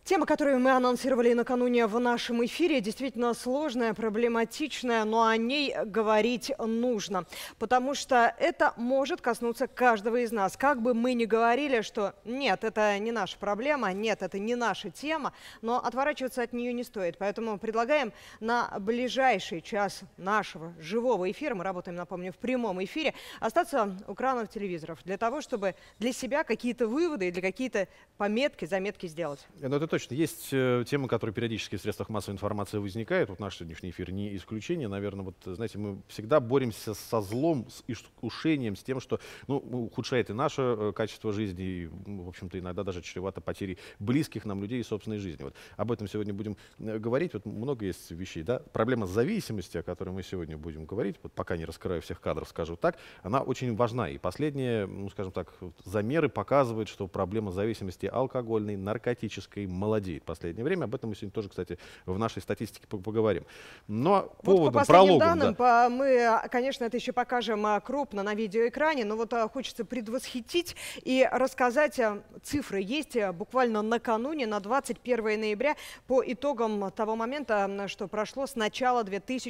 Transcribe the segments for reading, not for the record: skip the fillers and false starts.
Тема, которую мы анонсировали накануне в нашем эфире, действительно сложная, проблематичная, но о ней говорить нужно, потому что это может коснуться каждого из нас. Как бы мы ни говорили, что нет, это не наша проблема, нет, это не наша тема, но отворачиваться от нее не стоит. Поэтому предлагаем на ближайший час нашего живого эфира, мы работаем, напомню, в прямом эфире, остаться у экранов телевизоров для того, чтобы для себя какие-то выводы или какие-то пометки, заметки сделать. Ну, это точно. Есть темы, которые периодически в средствах массовой информации возникают. Вот наш сегодняшний эфир не исключение. Наверное, вот, знаете, мы всегда боремся со злом, с искушением, с тем, что ухудшает и наше качество жизни, и, в общем-то, иногда даже чревато потерей близких нам людей и собственной жизни. Вот об этом сегодня будем говорить. Вот много есть вещей. Да? Проблема зависимости, о которой мы сегодня будем говорить, вот пока не раскрываю всех кадров, скажу так, она очень важна. И последние, скажем так, замеры показывают, что проблема зависимости алкогольной, наркотической молодеет в последнее время. Об этом мы сегодня тоже, кстати, в нашей статистике поговорим. Но вот по последним данным, да, мы, конечно, это еще покажем крупно на видеоэкране, но вот хочется предвосхитить и рассказать цифры. Есть буквально накануне, на 21 ноября, по итогам того момента, что прошло с начала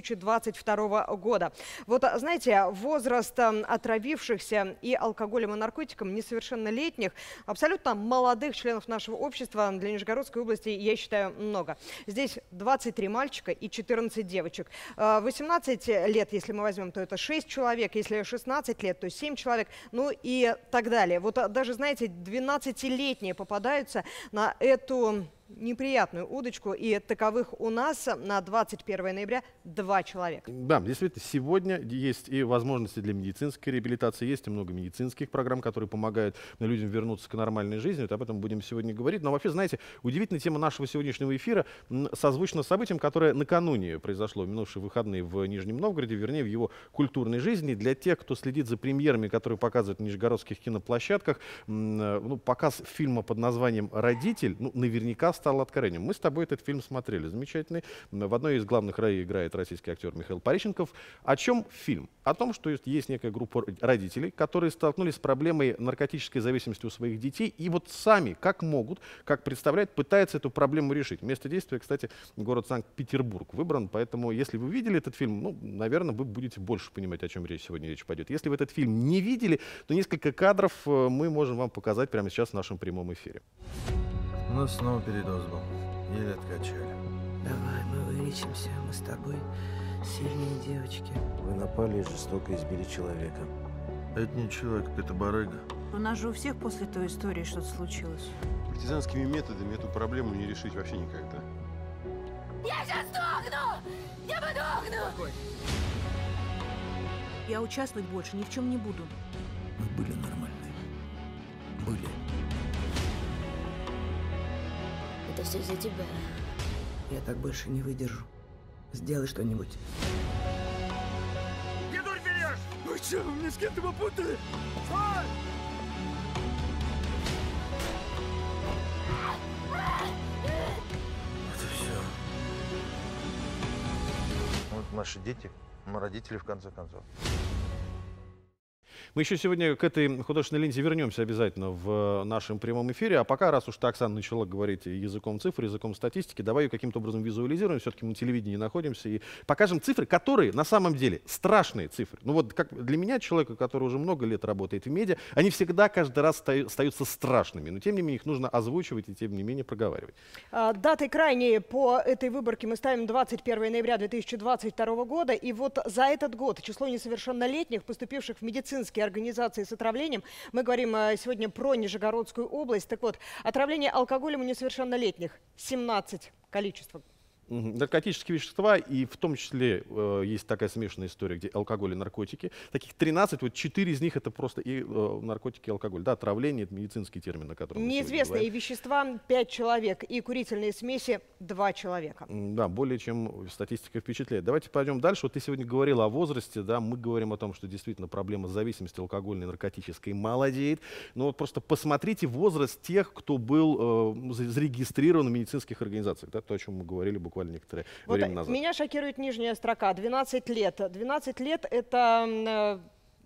2022 года. Вот, знаете, возраст отравившихся и алкоголем, и наркотиком несовершеннолетних, абсолютно молодых членов нашего общества для Нижегородской области, я считаю, много. Здесь 23 мальчика и 14 девочек. 18 лет, если мы возьмем, то это 6 человек. Если 16 лет, то 7 человек. Ну и так далее. Вот даже, знаете, 12-летние попадаются на эту неприятную удочку, и таковых у нас на 21 ноября 2 человека. Да, действительно, сегодня есть и возможности для медицинской реабилитации, есть и много медицинских программ, которые помогают людям вернуться к нормальной жизни. Вот об этом будем сегодня говорить. Но вообще, знаете, удивительная тема нашего сегодняшнего эфира созвучна событиям, которое накануне произошло в минувшие выходные в Нижнем Новгороде, вернее, в его культурной жизни. Для тех, кто следит за премьерами, которые показывают на нижегородских киноплощадках, показ фильма под названием «Родитель», наверняка стало откровением. Мы с тобой этот фильм смотрели, замечательный. В одной из главных ролей играет российский актер Михаил Пореченков. О чем фильм? О том, что есть некая группа родителей, которые столкнулись с проблемой наркотической зависимости у своих детей, и вот сами, как могут, как представляют, пытаются эту проблему решить. Место действия, кстати, город Санкт-Петербург выбран, поэтому, если вы видели этот фильм, наверное, вы будете больше понимать, о чем сегодня речь пойдет. Если вы этот фильм не видели, то несколько кадров мы можем вам показать прямо сейчас в нашем прямом эфире. У нас снова передоз был. Еле откачали. Давай, мы вылечимся. Мы с тобой сильные девочки. Вы напали и жестоко избили человека. Это не человек, это барыга. У нас же у всех после той истории что-то случилось. Партизанскими методами эту проблему не решить вообще никогда. Я сейчас сдохну! Я подохну! Я участвовать больше ни в чем не буду. Мы были нормальные. Были. Это все из-за тебя. Я так больше не выдержу. Сделай что-нибудь. Не дурь берешь! Вы что, мне с кем-то попутали? Стой! Это все. Вот наши дети, мы родители в конце концов. Мы еще сегодня к этой художественной ленте вернемся обязательно в нашем прямом эфире. А пока, раз уж Оксана начала говорить языком цифр, языком статистики, давай ее каким-то образом визуализируем. Все-таки мы на телевидении находимся. И покажем цифры, которые на самом деле страшные цифры. Вот как для меня, человека, который уже много лет работает в медиа, они всегда каждый раз остаются страшными. Но тем не менее их нужно озвучивать и тем не менее проговаривать. Датой крайней по этой выборке мы ставим 21 ноября 2022 года. И вот за этот год число несовершеннолетних, поступивших в медицинские организации с отравлением. Мы говорим сегодня про Нижегородскую область. Так вот, отравление алкоголем у несовершеннолетних 17 количество. Наркотические вещества, и в том числе есть такая смешанная история, где алкоголь и наркотики. Таких 13, вот 4 из них это просто и наркотики, и алкоголь. Да, отравление — это медицинский термин, о котором мы неизвестные вещества 5 человек, и курительные смеси 2 человека. Да, более чем статистика впечатляет. Давайте пойдем дальше. Вот ты сегодня говорила о возрасте, да, мы говорим о том, что действительно проблема зависимости алкогольной и наркотической молодеет. Но вот просто посмотрите возраст тех, кто был зарегистрирован в медицинских организациях, да, то, о чем мы говорили буквально некоторое время назад. Меня шокирует нижняя строка. 12 лет. 12 лет – это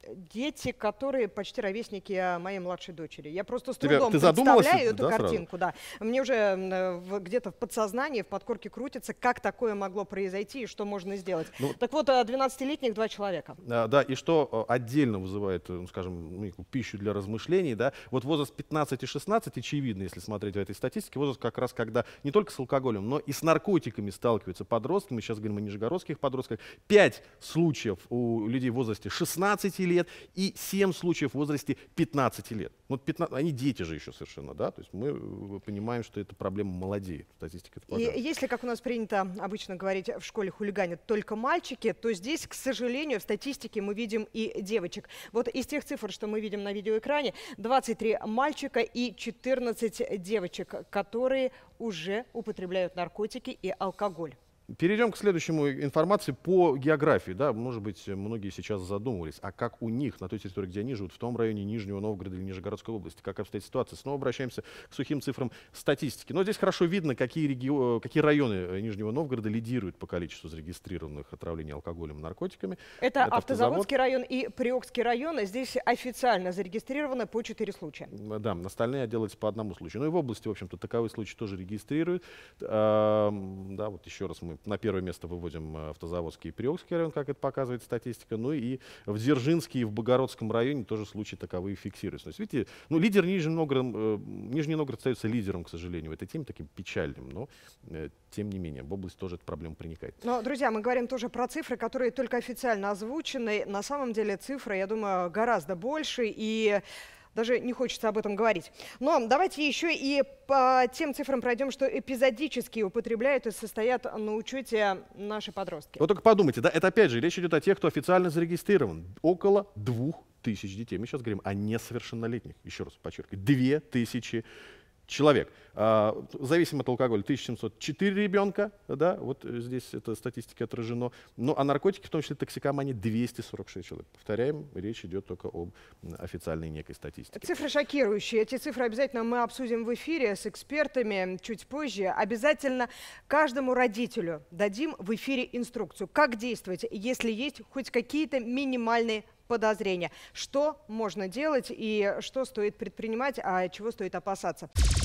дети, которые почти ровесники моей младшей дочери. Я просто с Ты трудом задумалась, представляю эту да, сразу? картинку. Да. Мне уже где-то в подсознании, в подкорке крутится, как такое могло произойти и что можно сделать. Ну, Так вот, 12-летних 2 человека. Да, и что отдельно вызывает, скажем, пищу для размышлений, да, вот возраст 15 и 16, очевидно, если смотреть в этой статистике, возраст как раз, когда не только с алкоголем, но и с наркотиками сталкиваются подростки, мы сейчас говорим о нижегородских подростках, 5 случаев у людей в возрасте 16 лет и 7 случаев в возрасте 15 лет. Вот 15, они дети же еще совершенно, да, то есть мы понимаем, что эта проблема молодеет, статистика это И показывает. если, как у нас принято обычно говорить, в школе хулиганят только мальчики, то здесь, к сожалению, в статистике мы видим и девочек. Вот из тех цифр, что мы видим на видеоэкране, 23 мальчика и 14 девочек, которые уже употребляют наркотики и алкоголь. Перейдем к следующему информации по географии. Да, может быть, многие сейчас задумывались, а как у них, на той территории, где они живут, в том районе Нижнего Новгорода или Нижегородской области, как обстоит ситуация. Снова обращаемся к сухим цифрам статистики. Но здесь хорошо видно, какие районы Нижнего Новгорода лидируют по количеству зарегистрированных отравлений алкоголем и наркотиками. Это Автозаводский район и Приокский район. Здесь официально зарегистрировано по 4 случая. Да, остальные делаются по одному случаю. Ну и в области, в общем-то, таковые случаи тоже регистрируют. Да, вот еще раз мы на первое место выводим Автозаводский и Приокский район, как это показывает статистика. Ну и в Дзержинске и в Богородском районе тоже случаи таковые фиксируются. То есть, видите, лидер Нижний Новгород остается лидером, к сожалению, в этой теме, таким печальным. Но, тем не менее, в область тоже эта проблема проникает. Но, друзья, мы говорим тоже про цифры, которые только официально озвучены. На самом деле цифры, я думаю, гораздо больше. И даже не хочется об этом говорить. Но давайте еще и по тем цифрам пройдем, что эпизодически употребляют и состоят на учете наши подростки. Вот только подумайте, да, это опять же речь идет о тех, кто официально зарегистрирован. Около 2000 детей. Мы сейчас говорим о несовершеннолетних. Еще раз подчеркиваю, 2000 человек. Зависимо от алкоголя 1704 ребенка, да, вот здесь эта статистика отражена. Ну, а наркотики, в том числе токсикомания, 246 человек. Повторяем, речь идет только об официальной некой статистике. Цифры шокирующие. Эти цифры обязательно мы обсудим в эфире с экспертами чуть позже. Обязательно каждому родителю дадим в эфире инструкцию, как действовать, если есть хоть какие-то минимальные подозрения. Что можно делать и что стоит предпринимать, а чего стоит опасаться.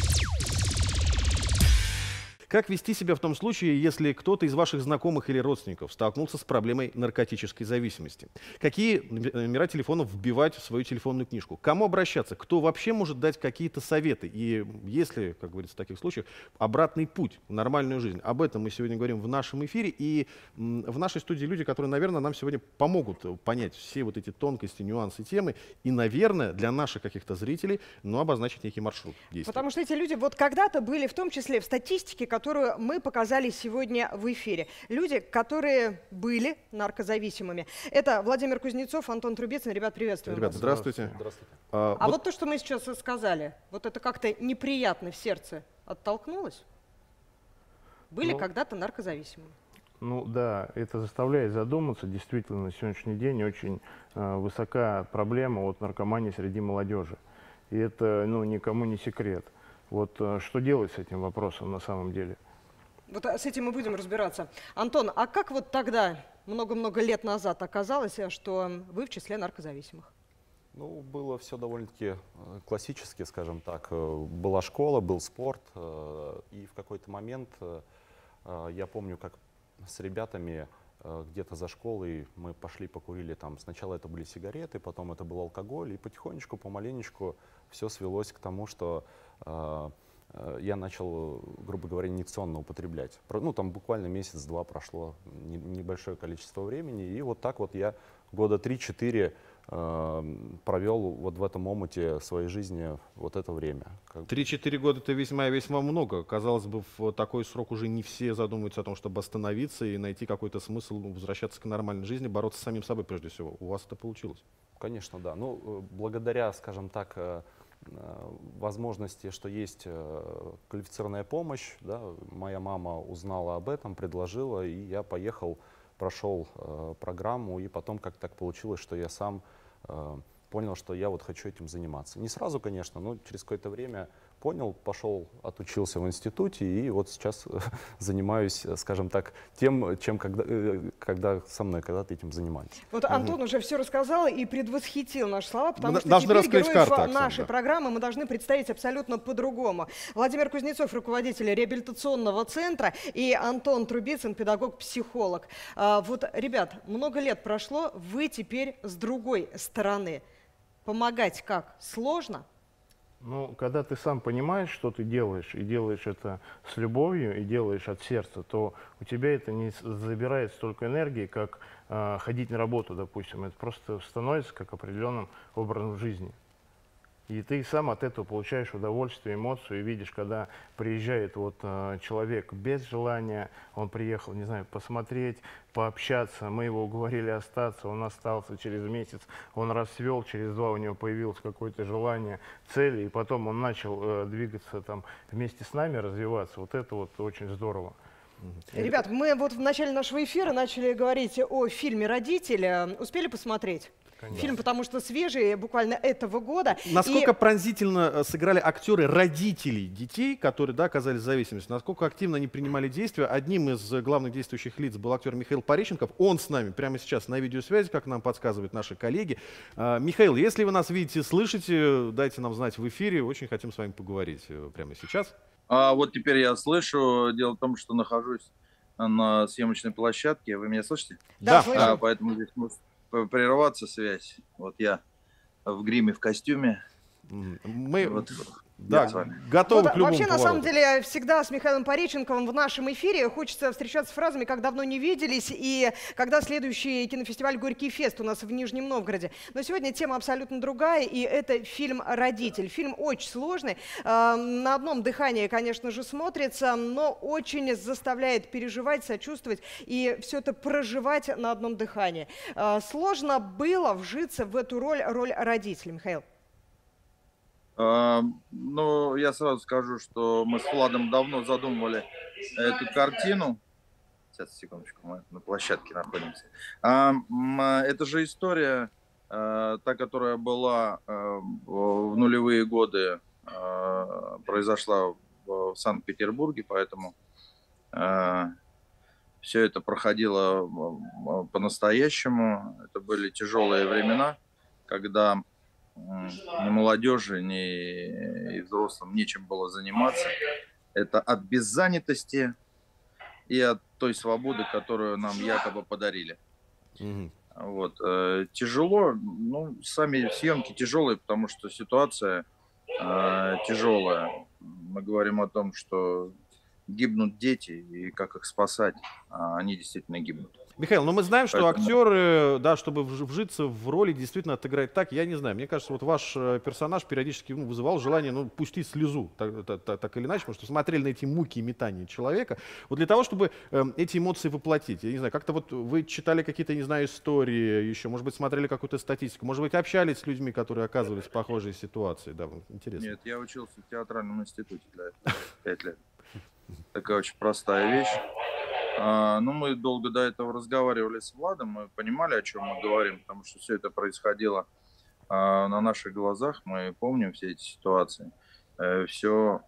Как вести себя в том случае, если кто-то из ваших знакомых или родственников столкнулся с проблемой наркотической зависимости? Какие номера телефонов вбивать в свою телефонную книжку? К кому обращаться? Кто вообще может дать какие-то советы? И есть ли, как говорится в таких случаях, обратный путь в нормальную жизнь? Об этом мы сегодня говорим в нашем эфире. И в нашей студии люди, которые, наверное, нам сегодня помогут понять все вот эти тонкости, нюансы темы. И, наверное, для наших каких-то зрителей, обозначить некий маршрут действий. Потому что эти люди вот когда-то были в том числе в статистике, которую мы показали сегодня в эфире. Люди, которые были наркозависимыми. Это Владимир Кузнецов, Антон Трубецкий. Ребят, приветствуем Ребята, вас. здравствуйте. Здравствуйте. Вот то, что мы сейчас сказали, вот это как-то неприятно в сердце оттолкнулось? Были когда-то наркозависимыми? Ну да, это заставляет задуматься. Действительно, на сегодняшний день очень высока проблема наркомании среди молодежи. И это никому не секрет. Вот что делать с этим вопросом на самом деле? Вот с этим мы будем разбираться. Антон, а как вот тогда, много-много лет назад, оказалось, что вы в числе наркозависимых? Ну, было все довольно-таки классически, скажем так. Была школа, был спорт, и в какой-то момент я помню, как с ребятами где-то за школой мы пошли покурили там. Сначала это были сигареты, потом это был алкоголь, и потихонечку, помаленечку все свелось к тому, что я начал, грубо говоря, инъекционно употреблять. Ну, там буквально месяц-два прошло, небольшое количество времени, и вот так вот я года 3-4 провел вот в этом омуте своей жизни вот это время. 3-4 года — это весьма и весьма много. Казалось бы, в такой срок уже не все задумываются о том, чтобы остановиться и найти какой-то смысл возвращаться к нормальной жизни, бороться с самим собой прежде всего. У вас это получилось? Конечно, да. Ну, благодаря, скажем так, возможности, что есть квалифицированная помощь, да, моя мама узнала об этом, предложила, и я поехал, прошел программу, и потом как так получилось, что я сам понял, что я вот хочу этим заниматься. Не сразу, конечно, но через какое-то время понял, пошел, отучился в институте и вот сейчас занимаюсь, скажем так, тем, чем когда со мной когда-то этим занимались. Вот Антон уже все рассказал и предвосхитил наши слова, потому что должны теперь раскрыть героев карты, нашей Оксана, программы мы должны представить абсолютно по-другому. Владимир Кузнецов, руководитель реабилитационного центра, и Антон Трубицын, педагог-психолог. Вот, ребят, много лет прошло, вы теперь с другой стороны. Помогать как? Сложно? Ну, когда ты сам понимаешь, что ты делаешь, и делаешь это с любовью, и делаешь от сердца, то у тебя это не забирает столько энергии, как ходить на работу, допустим. Это просто становится как определенным образом жизни. И ты сам от этого получаешь удовольствие, эмоцию, и видишь, когда приезжает вот человек без желания, он приехал, не знаю, посмотреть, пообщаться, мы его уговорили остаться, он остался через месяц, он расцвел, через 2 у него появилось какое-то желание, цели, и потом он начал двигаться там вместе с нами, развиваться. Вот это вот очень здорово. Ребят, мы вот в начале нашего эфира начали говорить о фильме «Родители». Успели посмотреть? Конечно. Фильм, потому что свежий, буквально этого года. Насколько пронзительно сыграли актеры родителей детей, которые, да, оказались в зависимости, насколько активно они принимали действия. Одним из главных действующих лиц был актер Михаил Пореченков. Он с нами прямо сейчас на видеосвязи, как нам подсказывают наши коллеги. Михаил, если вы нас видите, слышите, дайте нам знать в эфире. Очень хотим с вами поговорить прямо сейчас. Вот теперь я слышу. Дело в том, что нахожусь на съемочной площадке. Вы меня слышите? Да, слышим. Поэтому здесь может прерваться связь. Вот я в гриме, в костюме. Мы вот, да, готовы вот, к любому вообще, повороту. на самом деле, всегда с Михаилом Пореченковым в нашем эфире хочется встречаться с фразами «как давно не виделись» и «когда следующий кинофестиваль «Горький фест» у нас в Нижнем Новгороде». Но сегодня тема абсолютно другая, и это фильм «Родитель». Фильм очень сложный, на одном дыхании, конечно же, смотрится, но очень заставляет переживать, сочувствовать и все это проживать на одном дыхании. Сложно было вжиться в эту роль родителя, Михаил? Ну, я сразу скажу, что мы с Владом давно задумывали эту картину. Сейчас, секундочку, мы на площадке находимся. Это же история, та, которая была в нулевые годы, произошла в Санкт-Петербурге, поэтому все это проходило по-настоящему. Это были тяжелые времена, когда ни молодежи, ни взрослым нечем было заниматься. Это от беззанятости и от той свободы, которую нам якобы подарили. Вот. Тяжело, ну, сами съемки тяжелые, потому что ситуация тяжелая. Мы говорим о том, что гибнут дети, и как их спасать, они действительно гибнут. Михаил, но мы знаем, что Поэтому актеры, да, чтобы вжиться в роли, действительно отыграть так, я не знаю. Мне кажется, вот ваш персонаж периодически вызывал желание, пустить слезу, так или иначе, потому что смотрели на эти муки и метания человека. Вот для того, чтобы эти эмоции воплотить, я не знаю, как-то вот вы читали какие-то, не знаю, истории еще, может быть, смотрели какую-то статистику, может быть, общались с людьми, которые оказывались в похожей ситуации, да, интересно. Нет, я учился в театральном институте для этого 5 лет. Такая очень простая вещь. Ну, мы долго до этого разговаривали с Владом, мы понимали, о чем мы говорим, потому что все это происходило на наших глазах, мы помним все эти ситуации. Все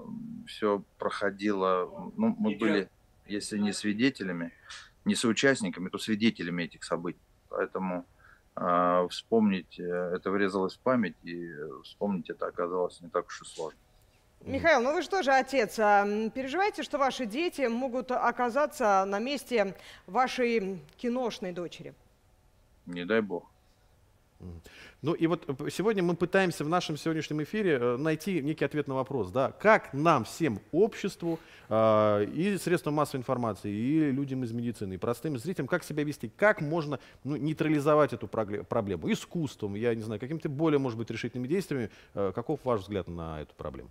проходило, ну, мы были, если не свидетелями, не соучастниками, то свидетелями этих событий. Поэтому вспомнить, это врезалось в память, и вспомнить это оказалось не так уж и сложно. Михаил, ну вы что же отец, переживаете, что ваши дети могут оказаться на месте вашей киношной дочери? Не дай бог. Ну и вот сегодня мы пытаемся в нашем сегодняшнем эфире найти некий ответ на вопрос, да, как нам всем, обществу, и средствам массовой информации, и людям из медицины, и простым зрителям, как себя вести, как можно нейтрализовать эту проблему искусством, я не знаю, какими-то более, может быть, решительными действиями. Каков ваш взгляд на эту проблему?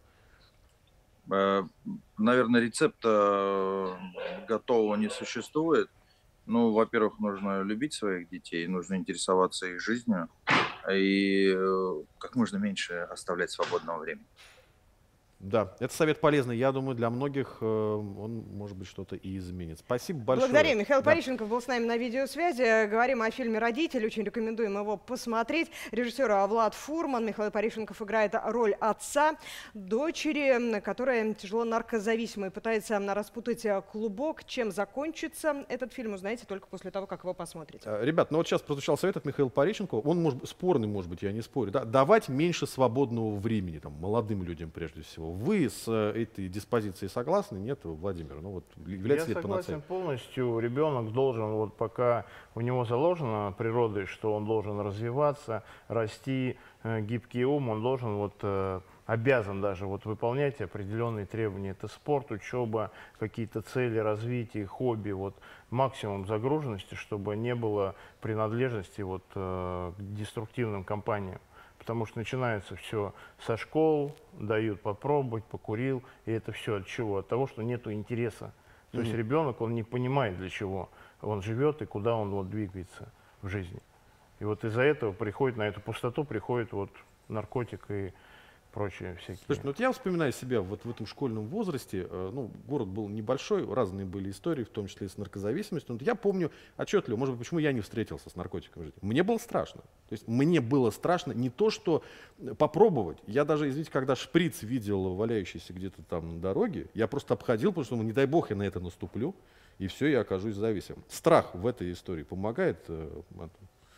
Наверное, рецепта готового не существует. Ну, во-первых, нужно любить своих детей, нужно интересоваться их жизнью и как можно меньше оставлять свободного времени. Да, это совет полезный. Я думаю, для многих он, может быть, что-то и изменит. Спасибо большое. Благодарим. Михаил Да. Пореченков был с нами на видеосвязи. Говорим о фильме «Родитель». Очень рекомендуем его посмотреть. Режиссер Влад Фурман. Михаил Пореченков играет роль отца дочери, которая тяжело наркозависимая, пытается распутать клубок. Чем закончится этот фильм, узнаете только после того, как его посмотрите. Ребят, ну вот сейчас прозвучал совет от Михаила Пореченкова. Он может быть спорный, может быть, я не спорю. Да? Давать меньше свободного времени там, молодым людям прежде всего. Вы с этой диспозицией согласны? Нет, Владимир? Ну вот является ли это панацеей? Я согласен полностью. Ребенок должен, вот пока у него заложено природой, что он должен развиваться, расти, гибкий ум, он должен обязан даже выполнять определенные требования. Это спорт, учеба, какие-то цели развития, хобби, максимум загруженности, чтобы не было принадлежности к деструктивным компаниям. Потому что начинается все со школ, дают попробовать, покурил, и это все от чего? От того, что нет интереса. То есть ребенок, он не понимает, для чего он живет и куда он двигается в жизни. И из-за этого приходит, на эту пустоту приходит наркотик и прочие всякие. Слушайте, ну я вспоминаю себя в этом школьном возрасте. Город был небольшой, разные были истории, в том числе и с наркозависимостью. Но я помню отчетливо, может быть, почему я не встретился с наркотиком в жизни. Мне было страшно. То есть мне было страшно не то, что попробовать. Я даже, извините, когда шприц видел валяющийся где-то там на дороге, я просто обходил, потому что, не дай бог, я на это наступлю, и все, я окажусь зависимым. Страх в этой истории помогает, Антон?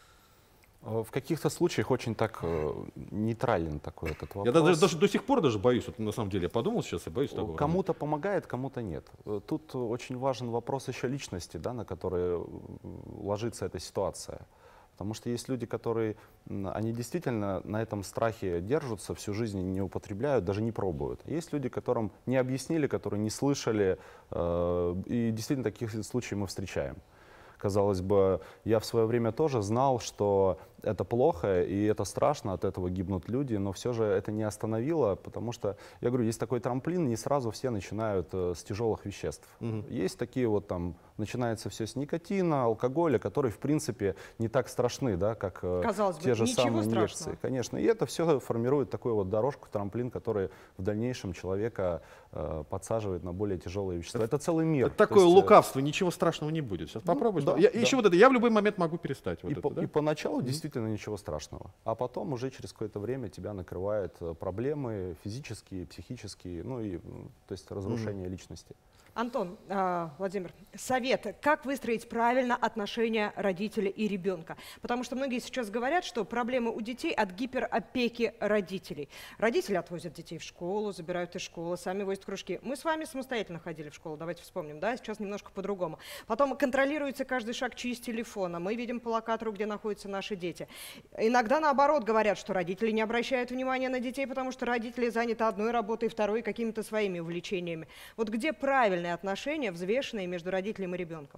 В каких-то случаях очень так нейтрален такой этот вопрос. Я даже до сих пор даже боюсь, на самом деле, я подумал сейчас и боюсь такого. Кому-то помогает, кому-то нет. Тут очень важен вопрос еще личности, да, на который ложится эта ситуация. Потому что есть люди, которые, они действительно на этом страхе держатся, всю жизнь не употребляют, даже не пробуют. Есть люди, которым не объяснили, которые не слышали, и действительно таких случаев мы встречаем. Казалось бы, я в свое время тоже знал, что это плохо и это страшно, от этого гибнут люди, но все же это не остановило, потому что, я говорю, есть такой трамплин, не сразу все начинают с тяжелых веществ. Есть такие начинается все с никотина, алкоголя, которые, в принципе, не так страшны, да, как те же самые инъекции. Конечно, и это все формирует такую дорожку, трамплин, который в дальнейшем человека подсаживает на более тяжелые вещества. Это целый мир. Это такое лукавство, ничего страшного не будет. Сейчас попробуй. Да, еще я в любой момент могу перестать. И поначалу действительно ничего страшного. А потом уже через какое-то время тебя накрывают проблемы физические, психические, то есть разрушение личности. Антон, Владимир, совет, как выстроить правильно отношения родителя и ребенка? Потому что многие сейчас говорят, что проблемы у детей от гиперопеки родителей. Родители отвозят детей в школу, забирают из школы, сами возят в кружки. Мы с вами самостоятельно ходили в школу, давайте вспомним, да, сейчас немножко по-другому. Потом контролируется каждый шаг через телефон, мы видим по локатору, где находятся наши дети. Иногда наоборот говорят, что родители не обращают внимания на детей, потому что родители заняты одной работой, второй какими-то своими увлечениями. Вот где правильно отношения, взвешенные между родителем и ребенком?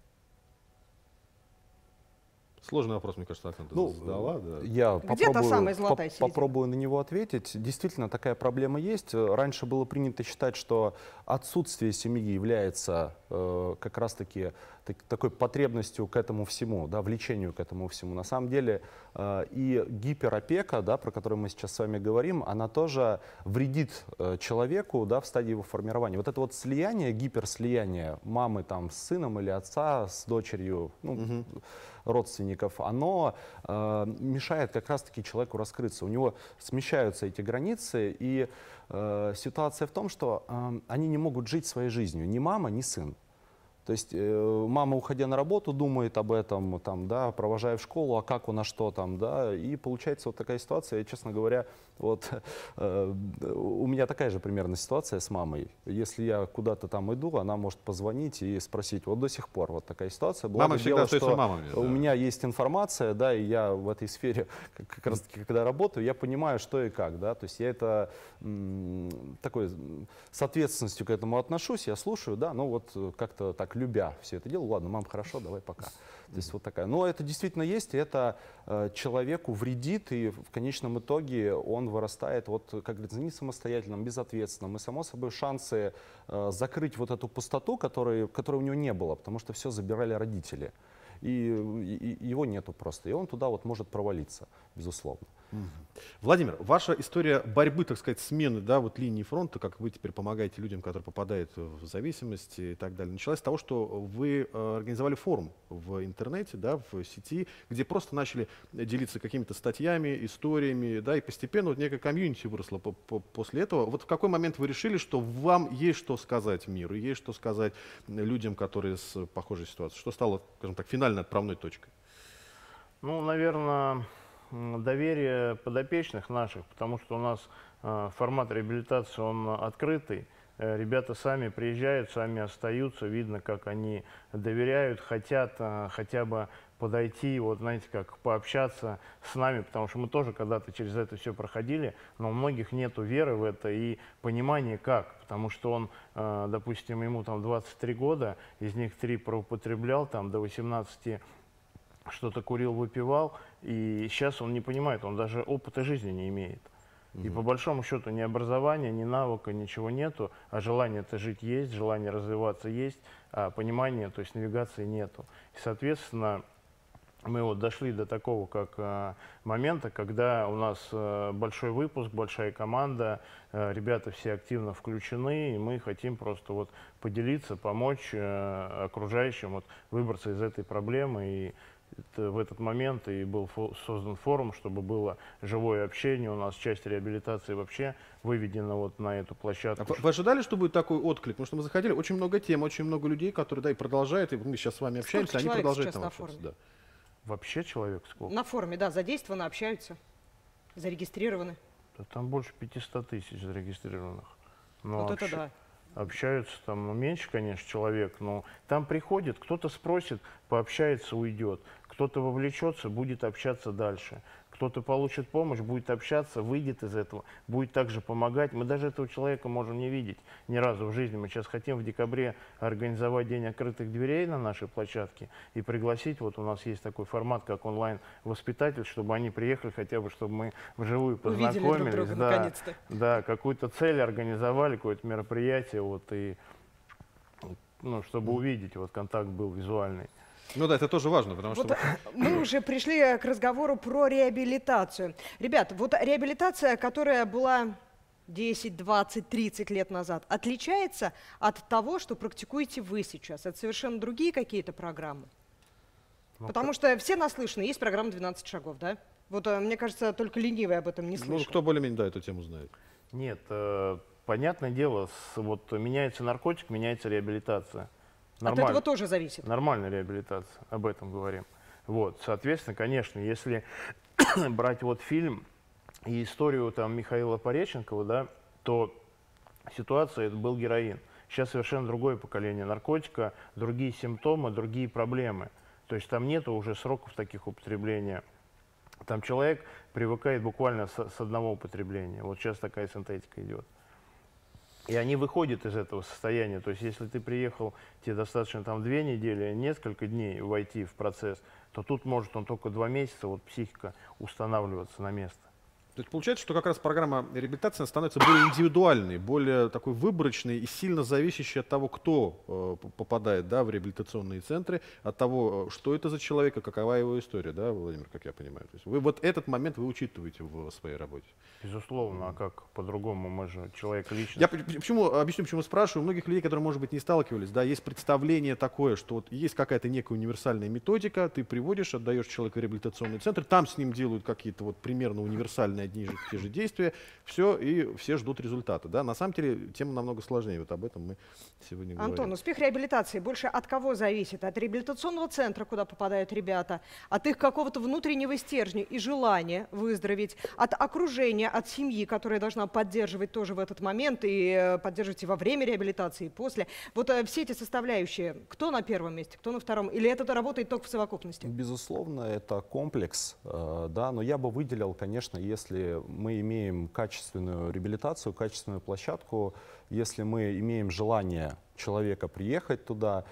Сложный вопрос, мне кажется, Оксана задала. Да. Я попробую на него ответить. Действительно, такая проблема есть. Раньше было принято считать, что отсутствие семьи является как раз-таки такой потребностью к этому всему, да, влечению к этому всему. На самом деле и гиперопека, да, про которую мы сейчас с вами говорим, она тоже вредит человеку, да, в стадии его формирования. Вот это слияние, гиперслияние мамы с сыном или отца с дочерью, родственников, оно мешает как раз-таки человеку раскрыться. У него смещаются эти границы, и ситуация в том, что они не могут жить своей жизнью, ни мама, ни сын. То есть мама, уходя на работу, думает об этом, да, провожая в школу, а как у нас что там, да, и получается такая ситуация. Я, честно говоря, у меня такая же примерно ситуация с мамой. Если я куда-то там иду, она может позвонить и спросить. До сих пор такая ситуация была. Мама всегда остается мамами. У меня есть информация, да, и я в этой сфере, как раз таки, когда работаю, я понимаю, что и как, да, то есть я это с ответственностью к этому отношусь, я слушаю, да, как-то так любя все это дело. Ладно, мам, хорошо, давай пока. То есть такая. Но это действительно есть, и это человеку вредит, и в конечном итоге он вырастает, как говорится, не самостоятельным, безответственным. И, само собой, шансы закрыть эту пустоту, которой у него не было, потому что все забирали родители. И его нету просто. И он туда может провалиться, безусловно. Владимир, ваша история борьбы, так сказать, смены, да, вот линии фронта, как вы теперь помогаете людям, которые попадают в зависимость и так далее, началась с того, что вы организовали форум в интернете, да, в сети, где просто начали делиться какими-то статьями, историями, да, и постепенно вот некая комьюнити выросла после этого. Вот в какой момент вы решили, что вам есть что сказать миру, есть что сказать людям, которые с похожей ситуацией? Что стало, скажем так, финальной отправной точкой? Ну, наверное, доверие подопечных наших, потому что у нас формат реабилитации, он открытый. Ребята сами приезжают, сами остаются, видно, как они доверяют, хотят хотя бы подойти, вот знаете, как пообщаться с нами, потому что мы тоже когда-то через это все проходили, но у многих нету веры в это и понимания как, потому что он, допустим, ему там 23 года, из них 3 проупотреблял, там до 18 что-то курил, выпивал, и сейчас он не понимает, он даже опыта жизни не имеет. И по большому счету ни образования, ни навыка, ничего нету, а желание-то жить есть, желание развиваться есть, а понимания, то есть навигации нету. И, соответственно, мы вот дошли до такого как момента, когда у нас большой выпуск, большая команда, ребята все активно включены, и мы хотим просто вот поделиться, помочь окружающим вот выбраться из этой проблемы. И в этот момент и был создан форум, чтобы было живое общение. У нас часть реабилитации вообще выведена вот на эту площадку. Вы ожидали, что будет такой отклик? Потому что мы заходили, очень много тем, очень много людей, которые, да, и продолжают, и мы сейчас с вами общаемся, они продолжают там общаться. Да. Вообще человек сколько? На форуме, да, задействованы, общаются, зарегистрированы. Да, там больше 500 тысяч зарегистрированных. Но вот это да. Общаются там меньше, конечно, человек, но там приходит, кто-то спросит, пообщается, уйдет. Кто-то вовлечется, будет общаться дальше. Кто-то получит помощь, будет общаться, выйдет из этого, будет также помогать. Мы даже этого человека можем не видеть ни разу в жизни. Мы сейчас хотим в декабре организовать день открытых дверей на нашей площадке и пригласить, вот у нас есть такой формат, как онлайн-воспитатель, чтобы они приехали хотя бы, чтобы мы вживую познакомились. Друг друга, да, какую-то цель организовали, какое-то мероприятие, вот, и, ну, чтобы увидеть, вот контакт был визуальный. Ну да, это тоже важно, потому вот что... Мы уже пришли к разговору про реабилитацию. Ребят, вот реабилитация, которая была 10, 20, 30 лет назад, отличается от того, что практикуете вы сейчас? Это совершенно другие какие-то программы? Потому что все наслышаны, есть программа «12 шагов», да? Вот мне кажется, только ленивый об этом не слышал. Ну, кто более-менее, да, эту тему знает. Нет, понятное дело, вот меняется наркотик, меняется реабилитация. От этого тоже зависит. Нормальная реабилитация, об этом говорим. Вот, соответственно, конечно, если брать вот фильм и историю там Михаила Пореченкова, да, то ситуация, это был героин. Сейчас совершенно другое поколение наркотика, другие симптомы, другие проблемы. То есть там нету уже сроков таких употребления. Там человек привыкает буквально с одного употребления. Вот сейчас такая синтетика идет. И они выходят из этого состояния. То есть если ты приехал, тебе достаточно там 2 недели, несколько дней войти в процесс, то тут может он только 2 месяца, вот психика устанавливаться на место. То есть получается, что как раз программа реабилитации становится более индивидуальной, более такой выборочной и сильно зависящей от того, кто попадает, да, в реабилитационные центры, от того, что это за человек, какова его история, да, Владимир, как я понимаю. То есть вы вот этот момент вы учитываете в своей работе. Безусловно, а как по-другому, мы же человек личность. Я объясню, почему спрашиваю. У многих людей, которые, может быть, не сталкивались, да, есть представление такое, что вот есть какая-то некая универсальная методика, ты приводишь, отдаешь человека в реабилитационный центр, там с ним делают какие-то вот примерно универсальные одни и те же действия, все, и все ждут результата. Да? На самом деле тема намного сложнее, вот об этом мы сегодня говорим. Антон, успех реабилитации больше от кого зависит? От реабилитационного центра, куда попадают ребята, от их какого-то внутреннего стержня и желания выздороветь, от окружения, от семьи, которая должна поддерживать тоже в этот момент и поддерживать и во время реабилитации, и после. Вот все эти составляющие, кто на первом месте, кто на втором? Или это работает только в совокупности? Безусловно, это комплекс, да, но я бы выделил, конечно, если мы имеем качественную реабилитацию, качественную площадку, если мы имеем желание человека приехать туда,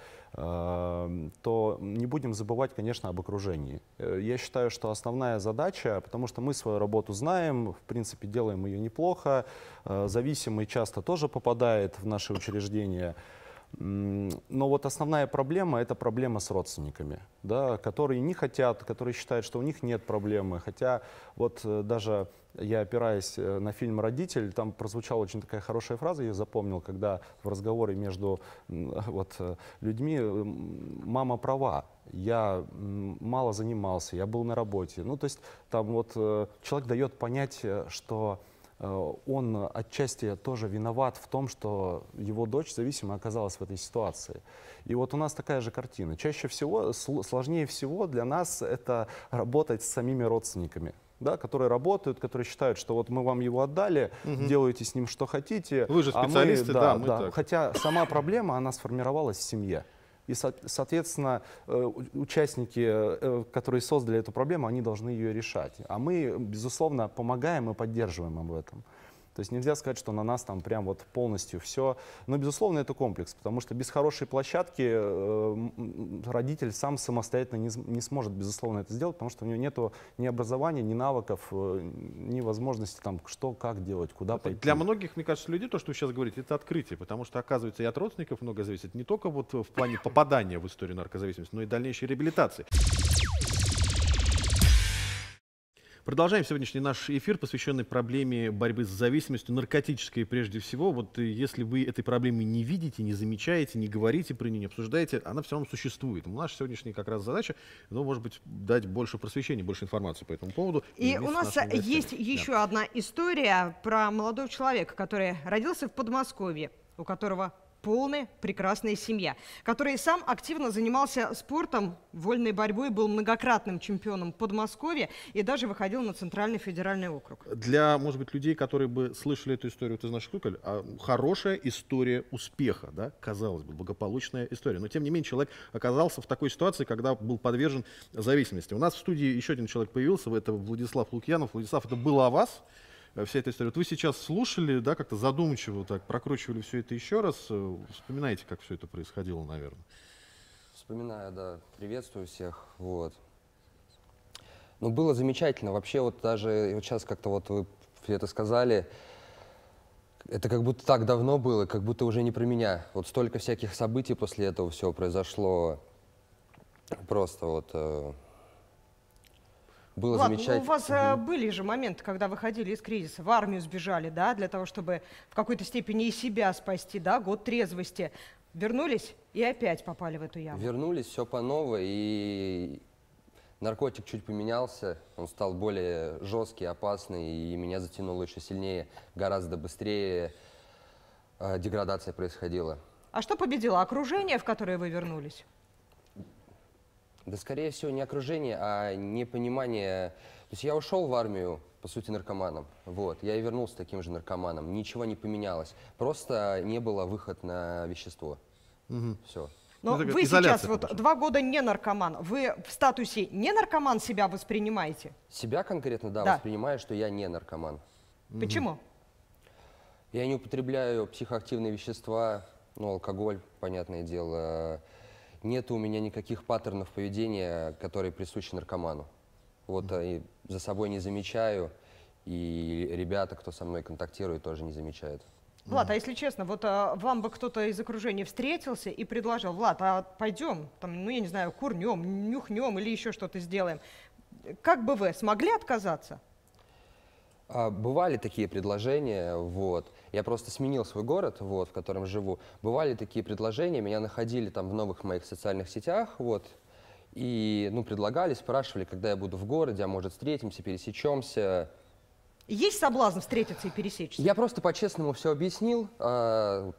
то не будем забывать, конечно, об окружении. Я считаю, что основная задача, потому что мы свою работу знаем, в принципе, делаем ее неплохо, зависимый часто тоже попадает в наши учреждения. Но вот основная проблема — это проблема с родственниками, да, которые не хотят, которые считают, что у них нет проблемы. Хотя вот даже я, опираясь на фильм «Родитель», там прозвучала очень такая хорошая фраза, я ее запомнил, когда в разговоре между вот, людьми «мама права». Я мало занимался, я был на работе. Ну, то есть там вот человек дает понять, что он отчасти тоже виноват в том, что его дочь зависимо оказалась в этой ситуации. И вот у нас такая же картина. Чаще всего, сложнее всего для нас это работать с самими родственниками, да, которые работают, которые считают, что вот мы вам его отдали, делаете с ним что хотите. Вы же специалисты, да, мы да. так. Хотя сама проблема, она сформировалась в семье. И, соответственно, участники, которые создали эту проблему, они должны ее решать. А мы, безусловно, помогаем и поддерживаем об этом. То есть нельзя сказать, что на нас там прям вот полностью все. Но, безусловно, это комплекс, потому что без хорошей площадки родитель сам самостоятельно не сможет, безусловно, это сделать, потому что у него нет ни образования, ни навыков, ни возможности там что, как делать, куда пойти. Для многих, мне кажется, людей то, что вы сейчас говорите, это открытие, потому что, оказывается, и от родственников много зависит, не только вот в плане попадания в историю наркозависимости, но и дальнейшей реабилитации. Продолжаем сегодняшний наш эфир, посвященный проблеме борьбы с зависимостью, наркотической прежде всего. Вот если вы этой проблемы не видите, не замечаете, не говорите про нее, не обсуждаете, она все равно существует. Наша сегодняшняя как раз задача, ну, может быть, дать больше просвещения, больше информации по этому поводу. И у нас есть еще одна история про молодого человека, который родился в Подмосковье, у которого полная прекрасная семья, который сам активно занимался спортом, вольной борьбой, был многократным чемпионом Подмосковья и даже выходил на Центральный федеральный округ. Для, может быть, людей, которые бы слышали эту историю из наших рук, хорошая история успеха, да, казалось бы, благополучная история. Но, тем не менее, человек оказался в такой ситуации, когда был подвержен зависимости. У нас в студии еще один человек появился, это Владислав Лукьянов. Владислав, это было о вас? Вся эта история. Вот вы сейчас слушали, да, как-то задумчиво так прокручивали все это еще раз. Вспоминаете, как все это происходило, наверное? Вспоминаю, да. Приветствую всех. Вот. Ну, было замечательно. Вообще, вот даже вот сейчас как-то вот вы это сказали, это как будто так давно было, как будто уже не про меня. Вот столько всяких событий после этого всего произошло. Просто вот... Было Ладно, замечательно. у вас были же моменты, когда выходили из кризиса, в армию сбежали, да, для того, чтобы в какой-то степени и себя спасти, да, год трезвости. Вернулись и опять попали в эту яму. Вернулись, все по новой, и наркотик чуть поменялся, он стал более жесткий, опасный, и меня затянуло еще сильнее, гораздо быстрее деградация происходила. А что победило? Окружение, в которое вы вернулись? Да, скорее всего, не окружение, а непонимание. То есть я ушел в армию, по сути, наркоманом. Вот. Я и вернулся таким же наркоманом. Ничего не поменялось. Просто не было выхода на вещество. Все. Но вы сейчас вот 2 года не наркоман. Вы в статусе не наркоман себя воспринимаете? Себя конкретно, да, воспринимаю, что я не наркоман. Почему? Я не употребляю психоактивные вещества, ну, алкоголь, понятное дело. Нет у меня никаких паттернов поведения, которые присущи наркоману. Вот и за собой не замечаю, и ребята, кто со мной контактирует, тоже не замечают. Влад, а если честно, вот вам бы кто-то из окружения встретился и предложил: Влад, а пойдем, там, ну я не знаю, курнем, нюхнем или еще что-то сделаем. Как бы вы смогли отказаться? Бывали такие предложения, вот. Я просто сменил свой город, вот, в котором живу. Бывали такие предложения, меня находили там в новых моих социальных сетях, вот. И, ну, предлагали, спрашивали, когда я буду в городе, а может встретимся, пересечемся. Есть соблазн встретиться и пересечься? Я просто по-честному все объяснил, то,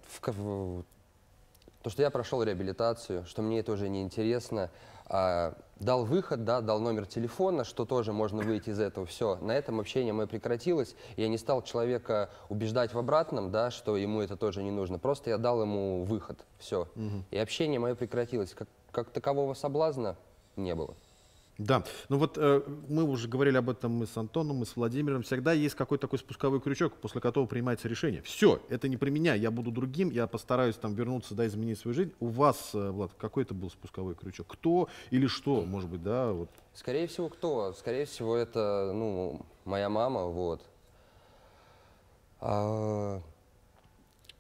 что я прошел реабилитацию, что мне это уже не интересно. Дал выход, да, дал номер телефона, что тоже можно выйти из этого. Все, на этом общение мое прекратилось. Я не стал человека убеждать в обратном, да, что ему это тоже не нужно. Просто я дал ему выход, все. И общение мое прекратилось. Как такового соблазна не было. Да, ну вот мы уже говорили об этом мы с Антоном, мы с Владимиром. Всегда есть какой-то такой спусковой крючок, после которого принимается решение. Все, это не про меня, я буду другим, я постараюсь там вернуться, да, изменить свою жизнь. У вас, Влад, какой это был спусковой крючок? Кто или что, может быть, да? Вот. Скорее всего, кто? Скорее всего, это, ну, моя мама, вот.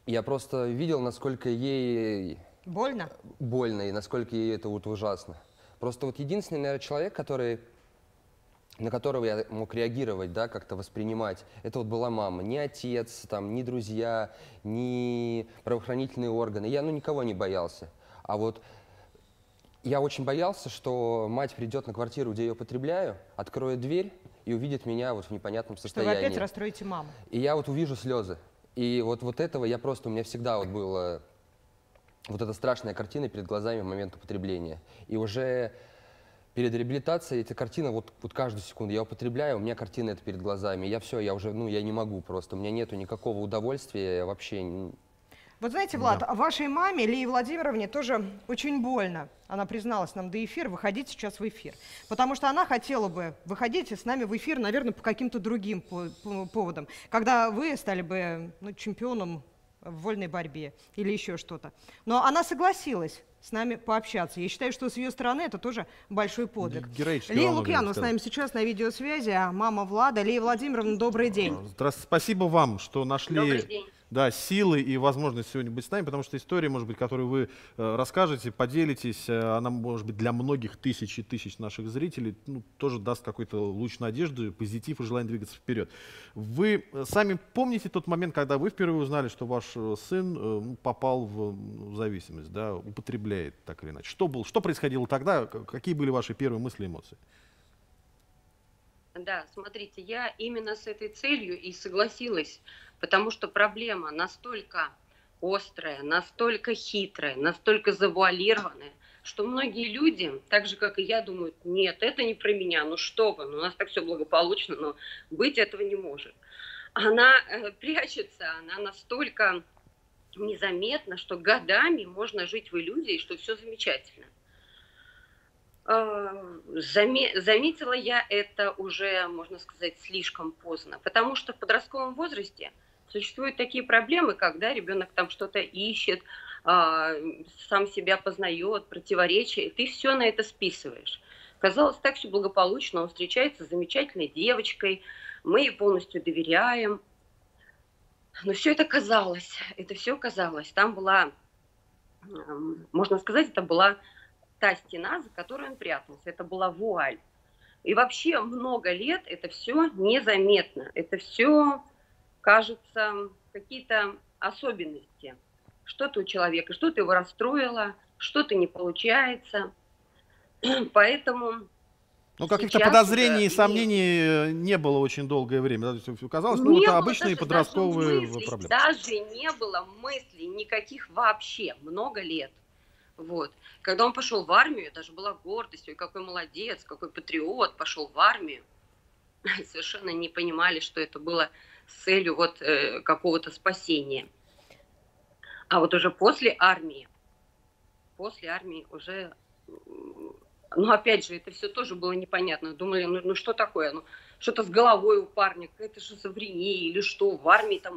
Я просто видел, насколько ей Больно? больно и насколько ей это вот ужасно. Просто вот единственный, наверное, человек, на которого я мог реагировать, да, как-то воспринимать, это вот была мама. Ни отец, там, ни друзья, ни правоохранительные органы. Я, никого не боялся. А вот я очень боялся, что мать придет на квартиру, где я ее потребляю, откроет дверь и увидит меня вот в непонятном состоянии. Что вы опять расстроите маму. И я вот увижу слезы. И вот этого я просто, у меня всегда вот было вот эта страшная картина перед глазами в момент употребления. И уже перед реабилитацией эта картина, вот каждую секунду я употребляю, у меня картина эта перед глазами. Я все, я уже, я не могу просто, у меня нету никакого удовольствия вообще. Вот знаете, Влад, вашей маме, Лии Владимировне, тоже очень больно. Она призналась нам до эфира, выходить сейчас в эфир. Потому что она хотела бы выходить с нами в эфир, наверное, по каким-то другим поводам. Когда вы стали бы чемпионом в вольной борьбе или еще что-то. Но она согласилась с нами пообщаться. Я считаю, что с ее стороны это тоже большой подвиг. Лия Лукьянова с нами сейчас на видеосвязи, мама Влада. Лия Владимировна, добрый день. Здравствуйте, спасибо вам, что нашли силы и возможность сегодня быть с нами, потому что история, может быть, которую вы расскажете, поделитесь, она, может быть, для многих тысяч и тысяч наших зрителей тоже даст какой-то луч надежды, позитив и желание двигаться вперед. Вы сами помните тот момент, когда вы впервые узнали, что ваш сын попал в зависимость, да, употребляет так или иначе? Что происходило тогда? Какие были ваши первые мысли и эмоции? Да, смотрите, я именно с этой целью и согласилась, потому что проблема настолько острая, настолько хитрая, настолько завуалированная, что многие люди, так же, как и я, думают, нет, это не про меня, что вы, у нас так все благополучно, но быть этого не может. Она прячется, она настолько незаметна, что годами можно жить в иллюзии, что все замечательно. Заметила я это уже, можно сказать, слишком поздно, потому что в подростковом возрасте существуют такие проблемы, когда ребенок там что-то ищет, сам себя познает, противоречия, и ты все на это списываешь. Казалось, так все благополучно, он встречается с замечательной девочкой, мы ей полностью доверяем. Но все это все казалось. Там была, можно сказать, это была та стена, за которой он прятался. Это была вуаль. И вообще много лет это все незаметно. Это все, кажется, какие-то особенности. Что-то у человека, что-то его расстроило, что-то не получается. Поэтому... каких-то подозрений и сомнений не было очень долгое время. Да? Казалось, это обычные подростковые проблемы. Даже не было мыслей никаких вообще. Много лет. Вот. Когда он пошел в армию, даже была гордость, ой, какой молодец, какой патриот, пошел в армию. Совершенно не понимали, что это было с целью какого-то спасения. А вот уже после армии уже, опять же, это все тоже было непонятно. Думали, что такое, что-то с головой у парня, какая-то шизофрения или что, в армии там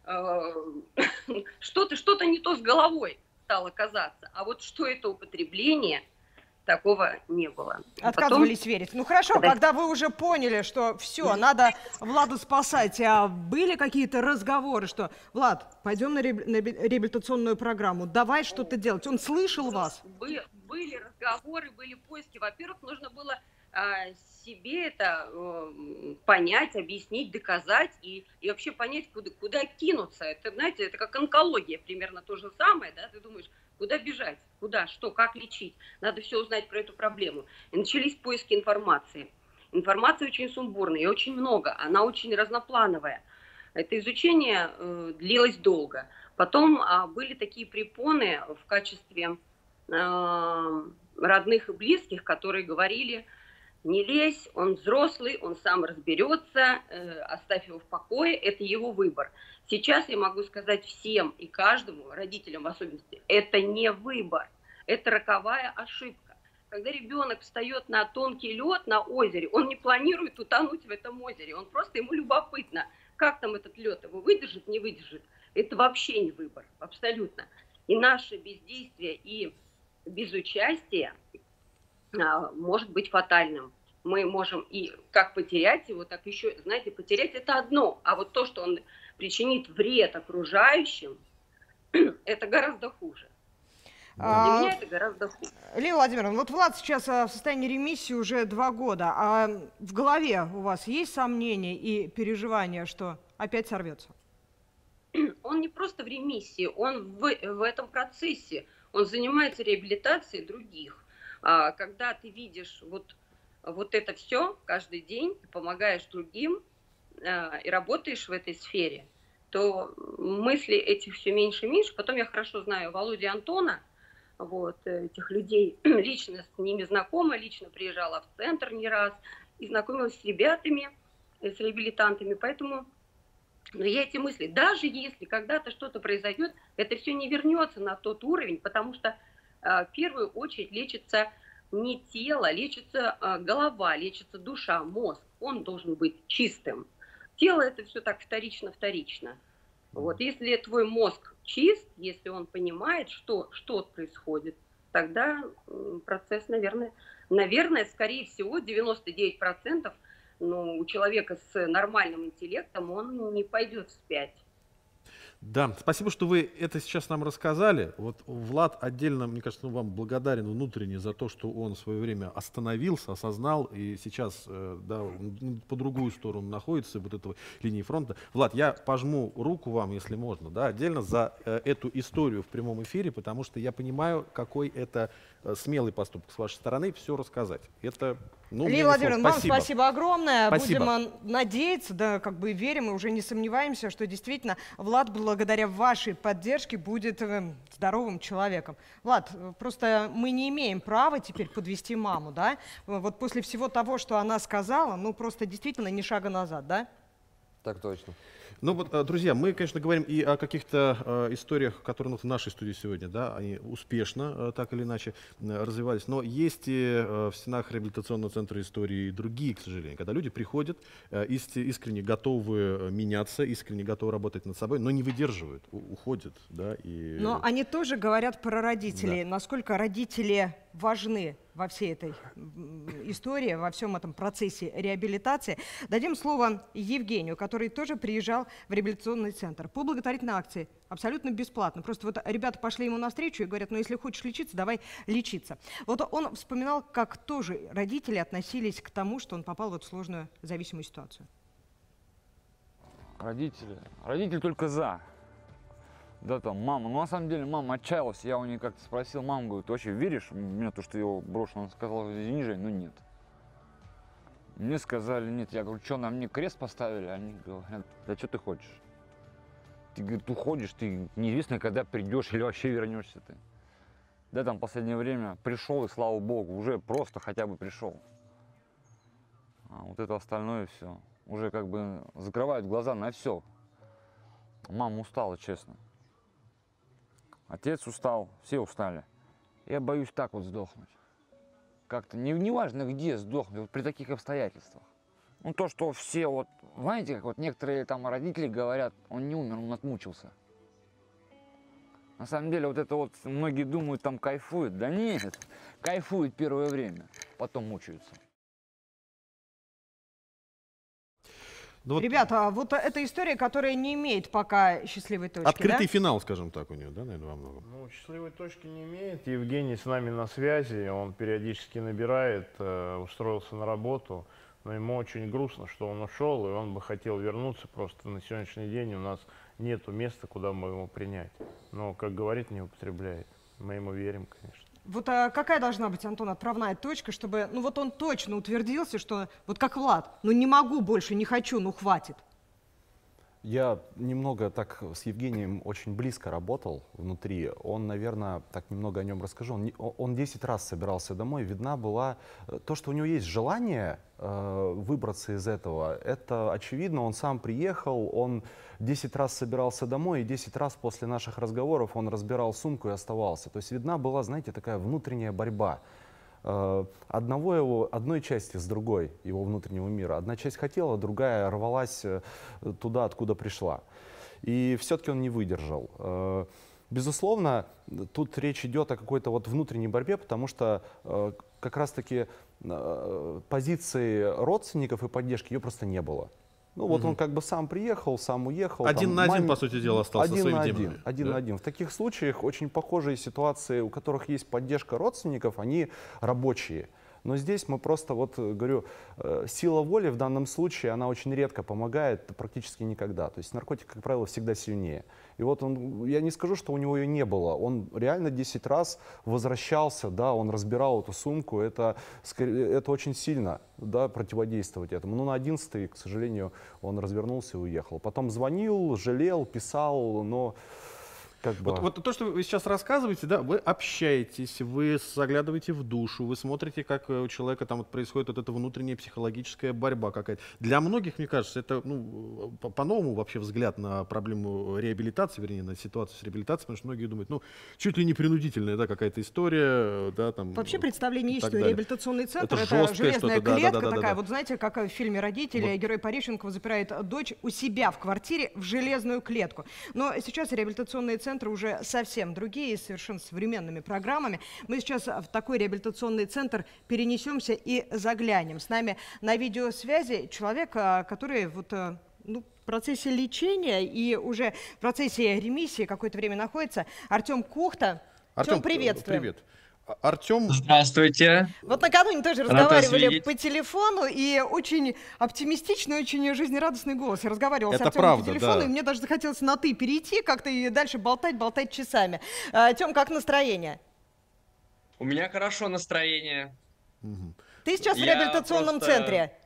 что-то не то с головой стало казаться. А вот что это употребление, такого не было. Отказывались верить. Хорошо, когда вы уже поняли, что все, надо Владу спасать, а были какие-то разговоры, что Влад, пойдем на реабилитационную программу, давай что-то делать. Он слышал вас? Были разговоры, были поиски. Во-первых, нужно было себе это понять, объяснить, доказать и вообще понять, куда кинуться. Это, знаете, это как онкология, примерно то же самое, да, ты думаешь, куда бежать, куда, что, как лечить, надо все узнать про эту проблему. И начались поиски информации. Информации очень сумбурная и очень много, она очень разноплановая. Это изучение длилось долго. Потом были такие препоны в качестве родных и близких, которые говорили: не лезь, он взрослый, он сам разберется, оставь его в покое, это его выбор. Сейчас я могу сказать всем и каждому, родителям в особенности, это не выбор, это роковая ошибка. Когда ребенок встает на тонкий лед на озере, он не планирует утонуть в этом озере, он просто, ему любопытно, как там этот лед, его выдержит, не выдержит. Это вообще не выбор, абсолютно. И наше бездействие и безучастие может быть фатальным. Мы можем и как потерять его, так еще, знаете, потерять это одно, а вот то, что он причинит вред окружающим, это гораздо хуже. Для меня это гораздо хуже. Лилия Владимировна, вот Влад сейчас в состоянии ремиссии уже 2 года. А в голове у вас есть сомнения и переживания, что опять сорвется? Он не просто в ремиссии, он в этом процессе. Он занимается реабилитацией других. Когда ты видишь вот это все каждый день, ты помогаешь другим и работаешь в этой сфере, то мысли этих все меньше и меньше. Потом я хорошо знаю Володю и Антона, этих людей, лично с ними знакома, лично приезжала в центр не раз и знакомилась с ребятами, с реабилитантами. Поэтому я эти мысли, даже если когда-то что-то произойдет, это все не вернется на тот уровень, потому что в первую очередь лечится не тело, лечится голова, лечится душа, мозг. Он должен быть чистым. Тело это все так вторично. Если твой мозг чист, если он понимает, что происходит, тогда процесс, наверное, скорее всего, 99%, у человека с нормальным интеллектом он не пойдет вспять. Да, спасибо, что вы это сейчас нам рассказали. Вот Влад отдельно, мне кажется, вам благодарен внутренне за то, что он в свое время остановился, осознал и сейчас по другую сторону находится вот этого линии фронта. Влад, я пожму руку вам, если можно, отдельно за эту историю в прямом эфире, потому что я понимаю, какой это смелый поступок с вашей стороны все рассказать. Это, Лилия Владимировна, вам спасибо огромное. Спасибо. Будем надеяться, верим и уже не сомневаемся, что действительно Влад благодаря вашей поддержке будет здоровым человеком. Влад, просто мы не имеем права теперь подвести маму, да? Вот после всего того, что она сказала, просто действительно ни шага назад, да? Так точно. Друзья, мы, конечно, говорим и о каких-то историях, которые в нашей студии сегодня, они успешно, так или иначе, развивались. Но есть и в стенах реабилитационного центра истории другие, к сожалению, когда люди приходят, искренне готовы меняться, искренне готовы работать над собой, но не выдерживают, уходят. Но они тоже говорят про родителей, насколько родители важны во всей этой истории, во всем этом процессе реабилитации. Дадим слово Евгению, который тоже приезжал в реабилитационный центр по благотворительной акции, абсолютно бесплатно. Просто ребята пошли ему навстречу и говорят, если хочешь лечиться, давай лечиться. Он вспоминал, как тоже родители относились к тому, что он попал в эту сложную зависимую ситуацию. Родители только за. Мама, на самом деле мама отчаялась, я у нее как-то спросил, мама, говорит, ты вообще веришь в меня, то, что я его брошу? Она сказала, извини, Жень, нет. Мне сказали, нет, я говорю, что, на мне крест поставили? Они говорят, да что ты хочешь? Ты, говорит, уходишь, ты неизвестно, когда придешь или вообще вернешься ты. В последнее время пришел, и слава богу, уже просто хотя бы пришел. А вот это остальное все, уже закрывают глаза на все. Мама устала, честно. Отец устал, все устали. Я боюсь так сдохнуть. Как-то, неважно где сдохнуть, при таких обстоятельствах. То, что все, знаете, как некоторые родители говорят, он не умер, он отмучился. На самом деле, многие думают, кайфуют. Да нет, кайфуют первое время, потом мучаются. Ребята, эта история, которая не имеет пока счастливой точки. Открытый финал, скажем так, у нее, наверное, во многом. Счастливой точки не имеет. Евгений с нами на связи, он периодически набирает, устроился на работу, но ему очень грустно, что он ушел, и он бы хотел вернуться, просто на сегодняшний день у нас нету места, куда мы его принять. Но, как говорит, не употребляет. Мы ему верим, конечно. Какая должна быть, Антон, отправная точка, чтобы, он точно утвердился, что, как Влад, не могу больше, не хочу, хватит. Я немного так с Евгением очень близко работал внутри. Он, наверное, так немного о нем расскажу. Он 10 раз собирался домой. Видна была то, что у него есть желание выбраться из этого. Это очевидно. Он сам приехал, он 10 раз собирался домой, и 10 раз после наших разговоров он разбирал сумку и оставался. То есть видна была, знаете, такая внутренняя борьба. Одной части с другой его внутреннего мира. Одна часть хотела, другая рвалась туда, откуда пришла. И все-таки он не выдержал. Безусловно, тут речь идет о какой-то внутренней борьбе, потому что как раз-таки позиции родственников и поддержки ее просто не было. Ну вот он как бы сам приехал, сам уехал. Один на один, по сути дела, остался со своими темами. Один на один. В таких случаях очень похожие ситуации, у которых есть поддержка родственников, они рабочие. Но здесь мы просто, вот говорю, сила воли в данном случае, она очень редко помогает, практически никогда. То есть наркотик, как правило, всегда сильнее. И вот он, я не скажу, что у него ее не было. Он реально 10 раз возвращался, да, он разбирал эту сумку. Это очень сильно, да, противодействовать этому. Но на 11-й, к сожалению, он развернулся и уехал. Потом звонил, жалел, писал, но... Как бы... Вот то, что вы сейчас рассказываете, да, вы общаетесь, вы заглядываете в душу, вы смотрите, как у человека там вот происходит вот эта внутренняя психологическая борьба какая-то. Для многих, мне кажется, это по-новому вообще взгляд на проблему реабилитации, вернее, на ситуацию с реабилитацией, потому что многие думают, чуть ли не принудительная, да, какая-то история, да, там. Вообще представление есть, что реабилитационный центр это железная клетка такая, вот знаете, как в фильме «Родители», герой Пореченкова запирает дочь у себя в квартире в железную клетку. Но сейчас реабилитационные центры уже совсем другие, с совершенно современными программами. Мы сейчас в такой реабилитационный центр перенесемся и заглянем. С нами на видеосвязи человек, который вот, в процессе лечения и уже в процессе ремиссии какое-то время находится. Артем Кухта. Артем, приветствуем. Привет. Артем. Здравствуйте. Вот накануне тоже разговаривали по телефону, и очень оптимистичный, очень жизнерадостный голос. Я разговаривала с Артемом по телефону, и мне даже захотелось на «ты» перейти, как-то и дальше болтать часами. Тем, как настроение? У меня хорошо настроение. Ты сейчас в реабилитационном центре?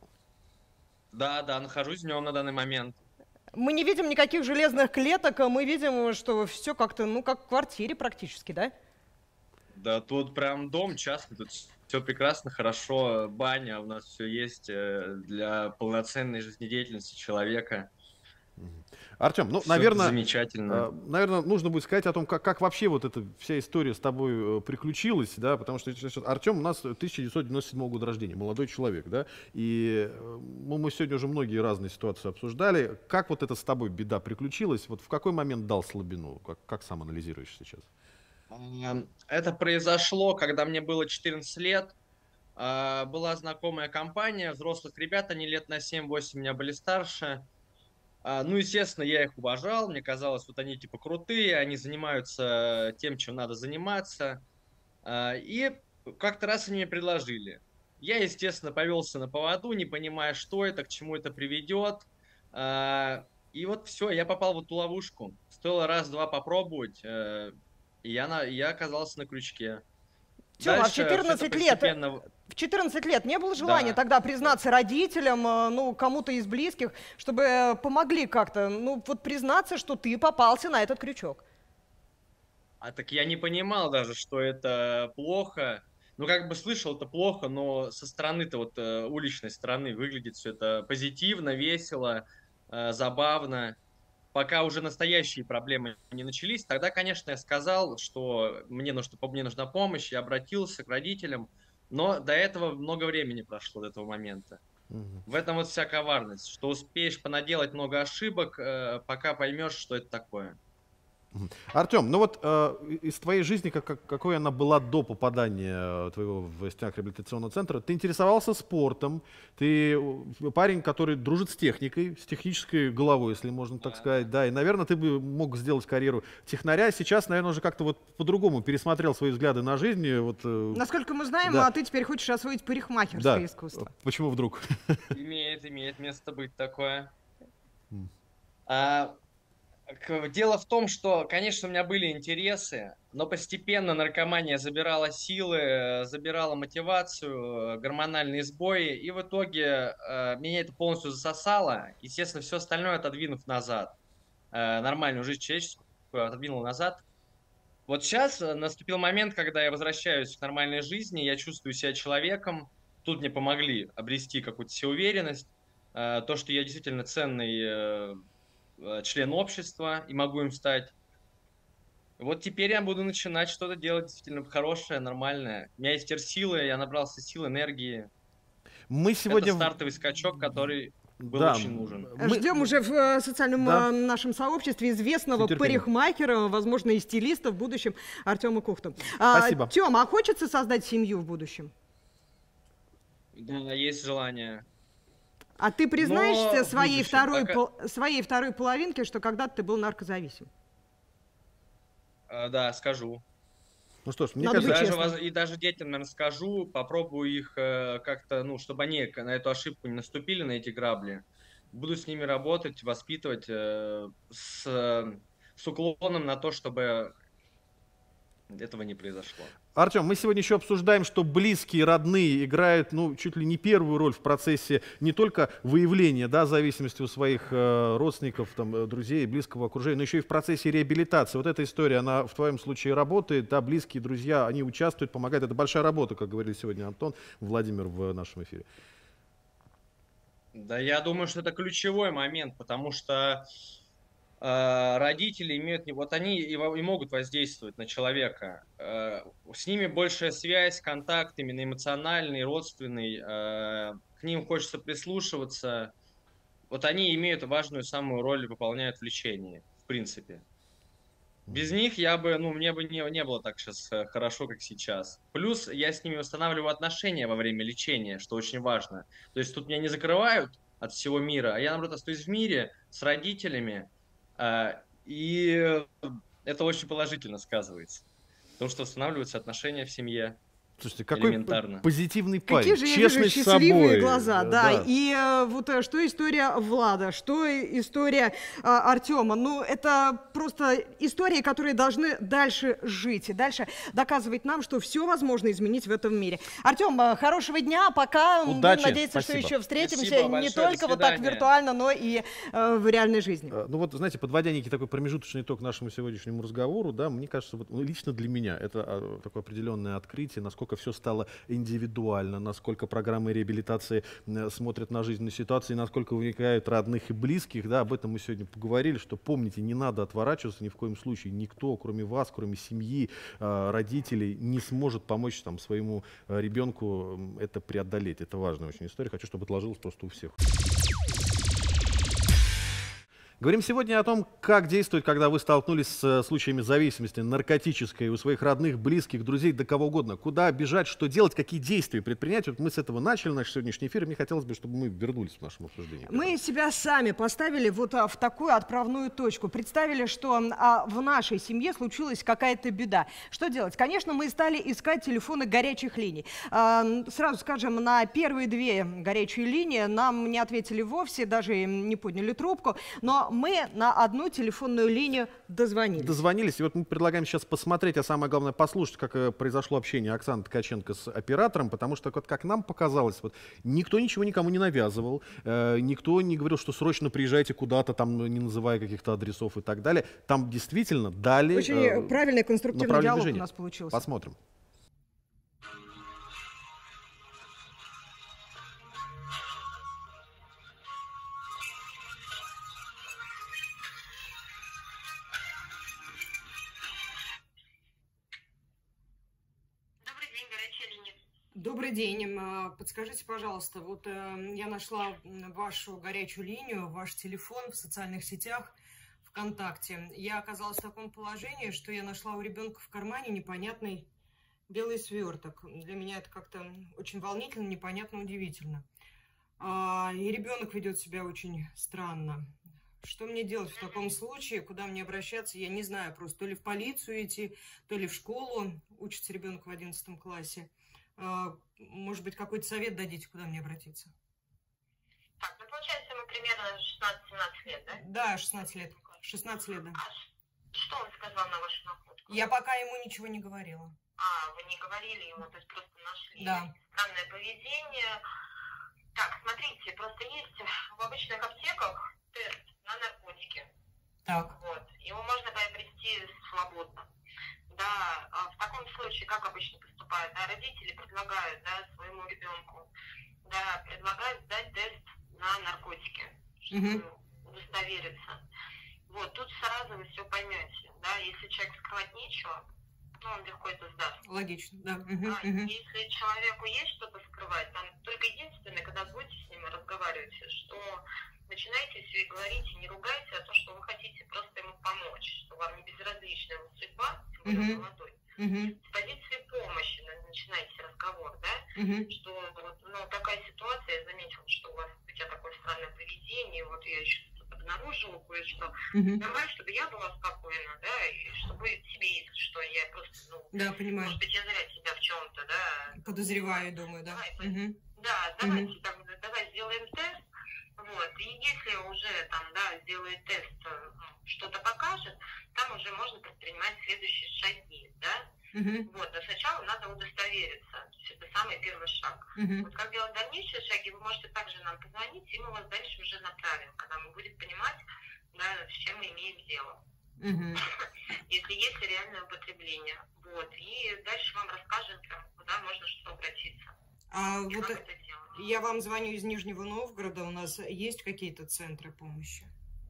Да, нахожусь в нем на данный момент. Мы не видим никаких железных клеток, мы видим, что все как-то, как в квартире практически, да? Да, тут прям дом частный, тут все прекрасно, хорошо, баня, у нас все есть для полноценной жизнедеятельности человека. Артем, наверное, замечательно. Наверное, нужно будет сказать о том, как вообще вот эта вся история с тобой приключилась, да, потому что Артем у нас 1997 года рождения, молодой человек, да, и мы сегодня уже многие разные ситуации обсуждали. Как вот это с тобой беда приключилась, вот в какой момент дал слабину, как сам анализируешь сейчас? Это произошло, когда мне было 14 лет. Была знакомая компания, взрослых ребят, они лет на 7-8 меня были старше. Естественно, я их уважал, мне казалось, вот они типа крутые, они занимаются тем, чем надо заниматься. И как-то раз они мне предложили. Я, естественно, повелся на поводу, не понимая, что это, к чему это приведет. И вот все, я попал в эту ловушку. Стоило раз-два попробовать. И я оказался на крючке. Тёма, в 14 лет не было желания тогда признаться родителям, кому-то из близких, чтобы помогли как-то, признаться, что ты попался на этот крючок? Так я не понимал даже, что это плохо. Слышал, это плохо, но со стороны-то, уличной стороны, выглядит все это позитивно, весело, забавно. Пока уже настоящие проблемы не начались, тогда, конечно, я сказал, что мне нужна помощь, я обратился к родителям, но до этого много времени прошло, до этого момента. В этом вся коварность, что успеешь понаделать много ошибок, пока поймешь, что это такое. Артем, из твоей жизни, какой она была до попадания твоего в стенах реабилитационного центра, ты интересовался спортом, ты парень, который дружит с техникой, с технической головой, если можно так сказать, да, и, наверное, ты бы мог сделать карьеру технаря, сейчас, наверное, уже как-то по-другому пересмотрел свои взгляды на жизнь. Насколько мы знаем, ты теперь хочешь освоить парикмахерское искусство. Почему вдруг? Имеет место быть такое. Дело в том, что, конечно, у меня были интересы, но постепенно наркомания забирала силы, забирала мотивацию, гормональные сбои, и в итоге меня это полностью засосало. Естественно, все остальное отодвинув назад. Нормальную жизнь человеческую отодвинул назад. Вот сейчас наступил момент, когда я возвращаюсь к нормальной жизни, я чувствую себя человеком. Тут мне помогли обрести какую-то всеуверенность, то, что я действительно ценный член общества и могу им стать. Вот теперь я буду начинать что-то делать действительно хорошее, нормальное. У меня есть теперь силы, я набрался сил, энергии. Мы сегодня... Это стартовый скачок, который был очень нужен. Ждем уже в социальном нашем сообществе известного парикмахера, возможно, и стилиста в будущем Артема Кухту. Спасибо. Тёма, а хочется создать семью в будущем? Да, есть желание. А ты признаешься своей будущем, своей второй половинке, что когда-то ты был наркозависим? Да, скажу. Ну что ж, мне кажется... И даже детям, наверное, скажу, попробую их как-то, ну, чтобы они на эту ошибку не наступили, на эти грабли. Буду с ними работать, воспитывать с уклоном на то, чтобы этого не произошло. Артем, мы сегодня еще обсуждаем, что близкие, родные играют, ну, чуть ли не первую роль в процессе не только выявления, да, зависимости у своих родственников, там, друзей, близкого окружения, но еще и в процессе реабилитации. Вот эта история, она в твоем случае работает, да, близкие, друзья, они участвуют, помогают. Это большая работа, как говорили сегодня Антон, Владимир в нашем эфире. Да, я думаю, что это ключевой момент, потому что родители имеют, вот они и могут воздействовать на человека. С ними большая связь, контакт именно эмоциональный, родственный. К ним хочется прислушиваться. Вот они имеют важную самую роль, выполняют в лечении, в принципе. Без них мне бы не было так сейчас хорошо, как сейчас. Плюс я с ними устанавливаю отношения во время лечения, что очень важно. То есть тут меня не закрывают от всего мира, а я, наоборот, остаюсь в мире с родителями. И это очень положительно сказывается, потому что устанавливаются отношения в семье. Слушайте, какой позитивный парень, какие же я честный вижу с собой. счастливые глаза, да. И вот что история Влада, что история Артема. Ну, это просто истории, которые должны дальше жить и дальше доказывать нам, что все возможно изменить в этом мире. Артем, хорошего дня, пока. Удачи. Будем надеяться, Спасибо. что еще встретимся. Спасибо не большое, только вот так виртуально, но и в реальной жизни. Ну вот, знаете, подводя некий такой промежуточный итог нашему сегодняшнему разговору, да, мне кажется, вот, лично для меня это такое определенное открытие, насколько все стало индивидуально, насколько программы реабилитации смотрят на жизненные ситуации, насколько вовлекают родных и близких. Да, об этом мы сегодня поговорили, что помните, не надо отворачиваться ни в коем случае. Никто, кроме вас, кроме семьи, родителей, не сможет помочь там, своему ребенку это преодолеть. Это важная очень история. Хочу, чтобы отложилось просто у всех. Говорим сегодня о том, как действовать, когда вы столкнулись с случаями зависимости наркотической у своих родных, близких, друзей, да кого угодно. Куда бежать, что делать, какие действия предпринять. Вот мы с этого начали наш сегодняшний эфир, и мне хотелось бы, чтобы мы вернулись в нашем обсуждении. Мы себя сами поставили вот в такую отправную точку. Представили, что в нашей семье случилась какая-то беда. Что делать? Конечно, мы стали искать телефоны горячих линий. Сразу скажем, на первые две горячие линии нам не ответили вовсе, даже не подняли трубку, но мы на одну телефонную линию дозвонились. Дозвонились, и вот мы предлагаем сейчас посмотреть, а самое главное послушать, как произошло общение Оксаны Ткаченко с оператором, потому что, вот, как нам показалось, вот, никто ничего никому не навязывал, никто не говорил, что срочно приезжайте куда-то, там, не называя каких-то адресов и так далее. Там действительно дали... Очень правильный конструктивный диалог у нас получился. Посмотрим. Добрый день. Подскажите, пожалуйста, вот я нашла вашу горячую линию, ваш телефон в социальных сетях, ВКонтакте. Я оказалась в таком положении, что я нашла у ребенка в кармане непонятный белый сверток. Для меня это как-то очень волнительно, непонятно, удивительно. И ребенок ведет себя очень странно. Что мне делать в таком случае? Куда мне обращаться? Я не знаю просто. То ли в полицию идти, то ли в школу. Учится ребенок в 11 классе. Может быть, какой-то совет дадите, куда мне обратиться? Так, ну получается, ему примерно 16-17 лет, да? Да, 16 лет. 16 лет, да. Что он сказал на вашу находку? Я пока ему ничего не говорила. Вы не говорили ему, то есть просто нашли. Да. Странное поведение. Так, смотрите, просто есть в обычных аптеках тест на наркотики. Так. Вот. Его можно приобрести свободно. Да, в таком случае, как обычно поступают, да, родители предлагают, да, своему ребенку, да, предлагают сдать тест на наркотики, чтобы удостовериться. Вот, тут сразу вы все поймете, да, если человек скрывать нечего, то он легко это сдаст. Логично, да. Если человеку есть что-то скрывать, там только единственное, когда будете с ним разговаривать, что начинайте все и говорите, не ругайте, а то, что вы хотите просто ему помочь, что вам не безразлична его судьба, тем более молодой. С позиции помощи начинайте разговор, да, что вот, ну, такая ситуация, я заметила, что у тебя такой я еще обнаружила кое-что. Давай, чтобы я была спокойна, да, и чтобы тебе, что я просто, ну, да, понимаю. Может быть, я зря тебя в чем-то, да. Подозреваю, думаю, да. Да, давайте, давай сделаем тест. Вот, и если уже там, да, сделает тест, что-то покажет, там уже можно предпринимать следующие шаги, да. Вот, но сначала надо удостовериться. То есть это самый первый шаг. Вот как делать дальнейшие шаги, вы можете также нам позвонить, и мы вас дальше уже направим, когда мы будем понимать, да, с чем мы имеем дело. Если есть реальное употребление. Вот, и дальше вам расскажем, куда можно что обратиться. А вот я вам звоню из Нижнего Новгорода, у нас есть какие-то центры помощи?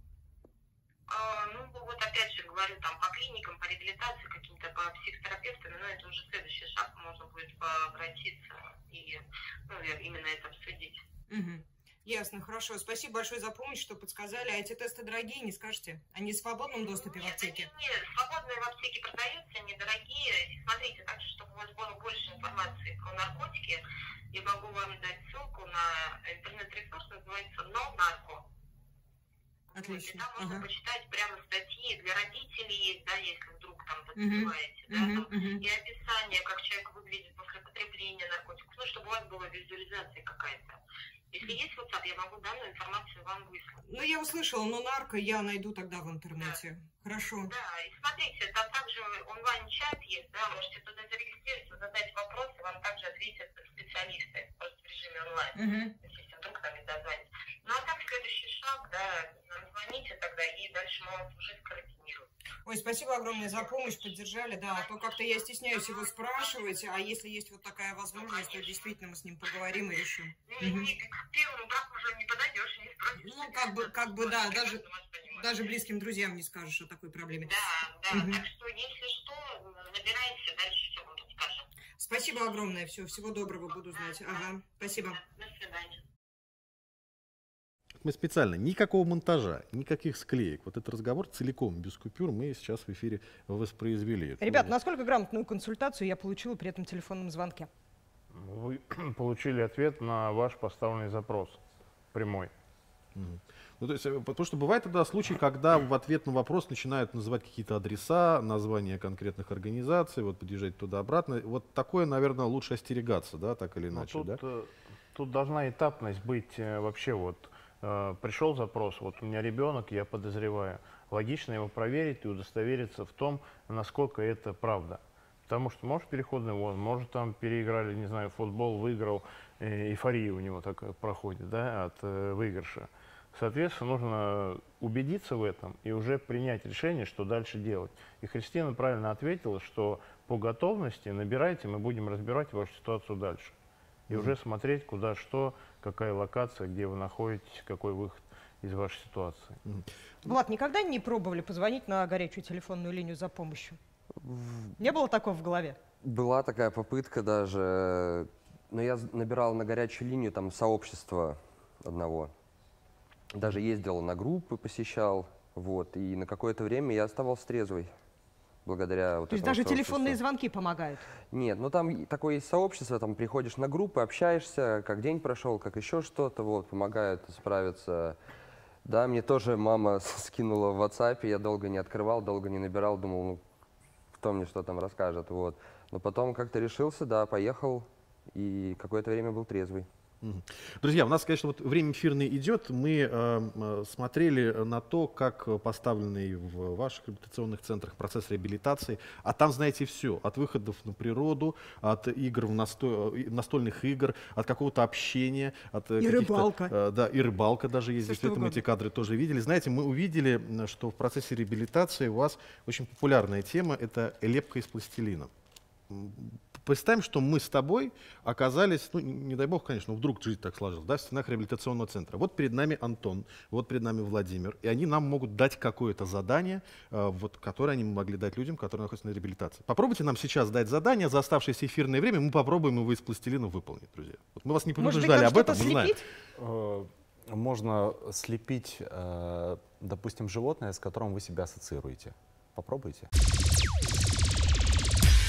Ну, вот опять же говорю, там по клиникам, по реабилитации, каким-то по психотерапевтам, но это уже следующий шаг, можно будет обратиться и, ну, именно это обсудить. Ясно, хорошо. Спасибо большое за помощь, что подсказали. А эти тесты дорогие, не скажете? Они в свободном доступе в аптеке? Нет, свободные в аптеке продаются, они дорогие. И смотрите, также, чтобы у вас было больше информации про наркотики, я могу вам дать ссылку на интернет-ресурс, называется «No Narco». Отлично. И там можно почитать прямо статьи для родителей, да, если вдруг там подозреваете, да, там, и описание, как человек выглядит после потребления наркотиков, ну, чтобы у вас была визуализация какая-то. Если есть WhatsApp, я могу данную информацию вам выслать. Ну, я услышала, но нарко я найду тогда в интернете. Да. Хорошо. Да, и смотрите, там также онлайн-чат есть, да, можете туда зарегистрироваться, задать вопросы, вам также ответят специалисты, просто в режиме онлайн, если вдруг там не дозвонить. Ну, а так следующий шаг, да, нам звоните тогда, и дальше мы вас уже скоординируем. Ой, спасибо огромное за помощь, поддержали, да, а то как-то я стесняюсь его спрашивать, а если есть вот такая возможность, то действительно мы с ним поговорим и решим. К первому браку уже не подойдешь и не спросишь. Ну, как бы, да, даже близким друзьям не скажешь о такой проблеме. Да, так что, если что, набирайте, дальше все вам расскажем. Спасибо огромное, всего доброго, буду знать. Ага, спасибо. До свидания. Мы специально, никакого монтажа, никаких склеек. Вот этот разговор целиком, без купюр, мы сейчас в эфире воспроизвели. Ребят, насколько грамотную консультацию я получила при этом телефонном звонке? Вы получили ответ на ваш поставленный запрос, прямой. Ну, то есть, потому что бывает тогда случай, когда в ответ на вопрос начинают называть какие-то адреса, названия конкретных организаций, вот подъезжать туда-обратно. Вот такое, наверное, лучше остерегаться, да, так или иначе. Тут должна этапность быть вообще вот. Пришел запрос, вот у меня ребенок, я подозреваю. Логично его проверить и удостовериться в том, насколько это правда. Потому что, может, переходный возраст, может, там переиграли, не знаю, футбол, выиграл, эйфория у него так проходит, да, от выигрыша. Соответственно, нужно убедиться в этом и уже принять решение, что дальше делать. И Христина правильно ответила, что по готовности набирайте, мы будем разбирать вашу ситуацию дальше. И уже смотреть, куда что, какая локация, где вы находитесь, какой выход из вашей ситуации. Влад, никогда не пробовали позвонить на горячую телефонную линию за помощью? Не было такого в голове? Была такая попытка даже, но я набирал на горячую линию там сообщества одного. Даже ездил на группы, посещал, вот, и на какое-то время я оставался трезвый. Благодаря вот То есть даже телефонные звонки помогают? Нет, ну там такое есть сообщество, там приходишь на группы, общаешься, как день прошел, как еще что-то, вот, помогают справиться. Да, мне тоже мама скинула в WhatsApp, я долго не открывал, долго не набирал, думал, ну, кто мне что там расскажет, вот. Но потом как-то решился, да, поехал, и какое-то время был трезвый. Друзья, у нас, конечно, вот время эфирное идет. Мы смотрели на то, как поставленный в ваших реабилитационных центрах процесс реабилитации. А там, знаете, все. От выходов на природу, от игр, настольных игр, от какого-то общения. От и рыбалка. Да, и рыбалка даже есть. Действительно, мы эти кадры тоже видели. Знаете, мы увидели, что в процессе реабилитации у вас очень популярная тема – это лепка из пластилина. Представим, что мы с тобой оказались, ну, не дай бог, конечно, вдруг жизнь так сложилась, да, в стенах реабилитационного центра. Вот перед нами Антон, вот перед нами Владимир, и они нам могут дать какое-то задание, вот, которое они могли дать людям, которые находятся на реабилитации. Попробуйте нам сейчас дать задание, за оставшееся эфирное время мы попробуем его из пластилина выполнить, друзья. Вот мы вас не предупреждали об этом, мы знаем. Можно слепить, допустим, животное, с которым вы себя ассоциируете. Попробуйте.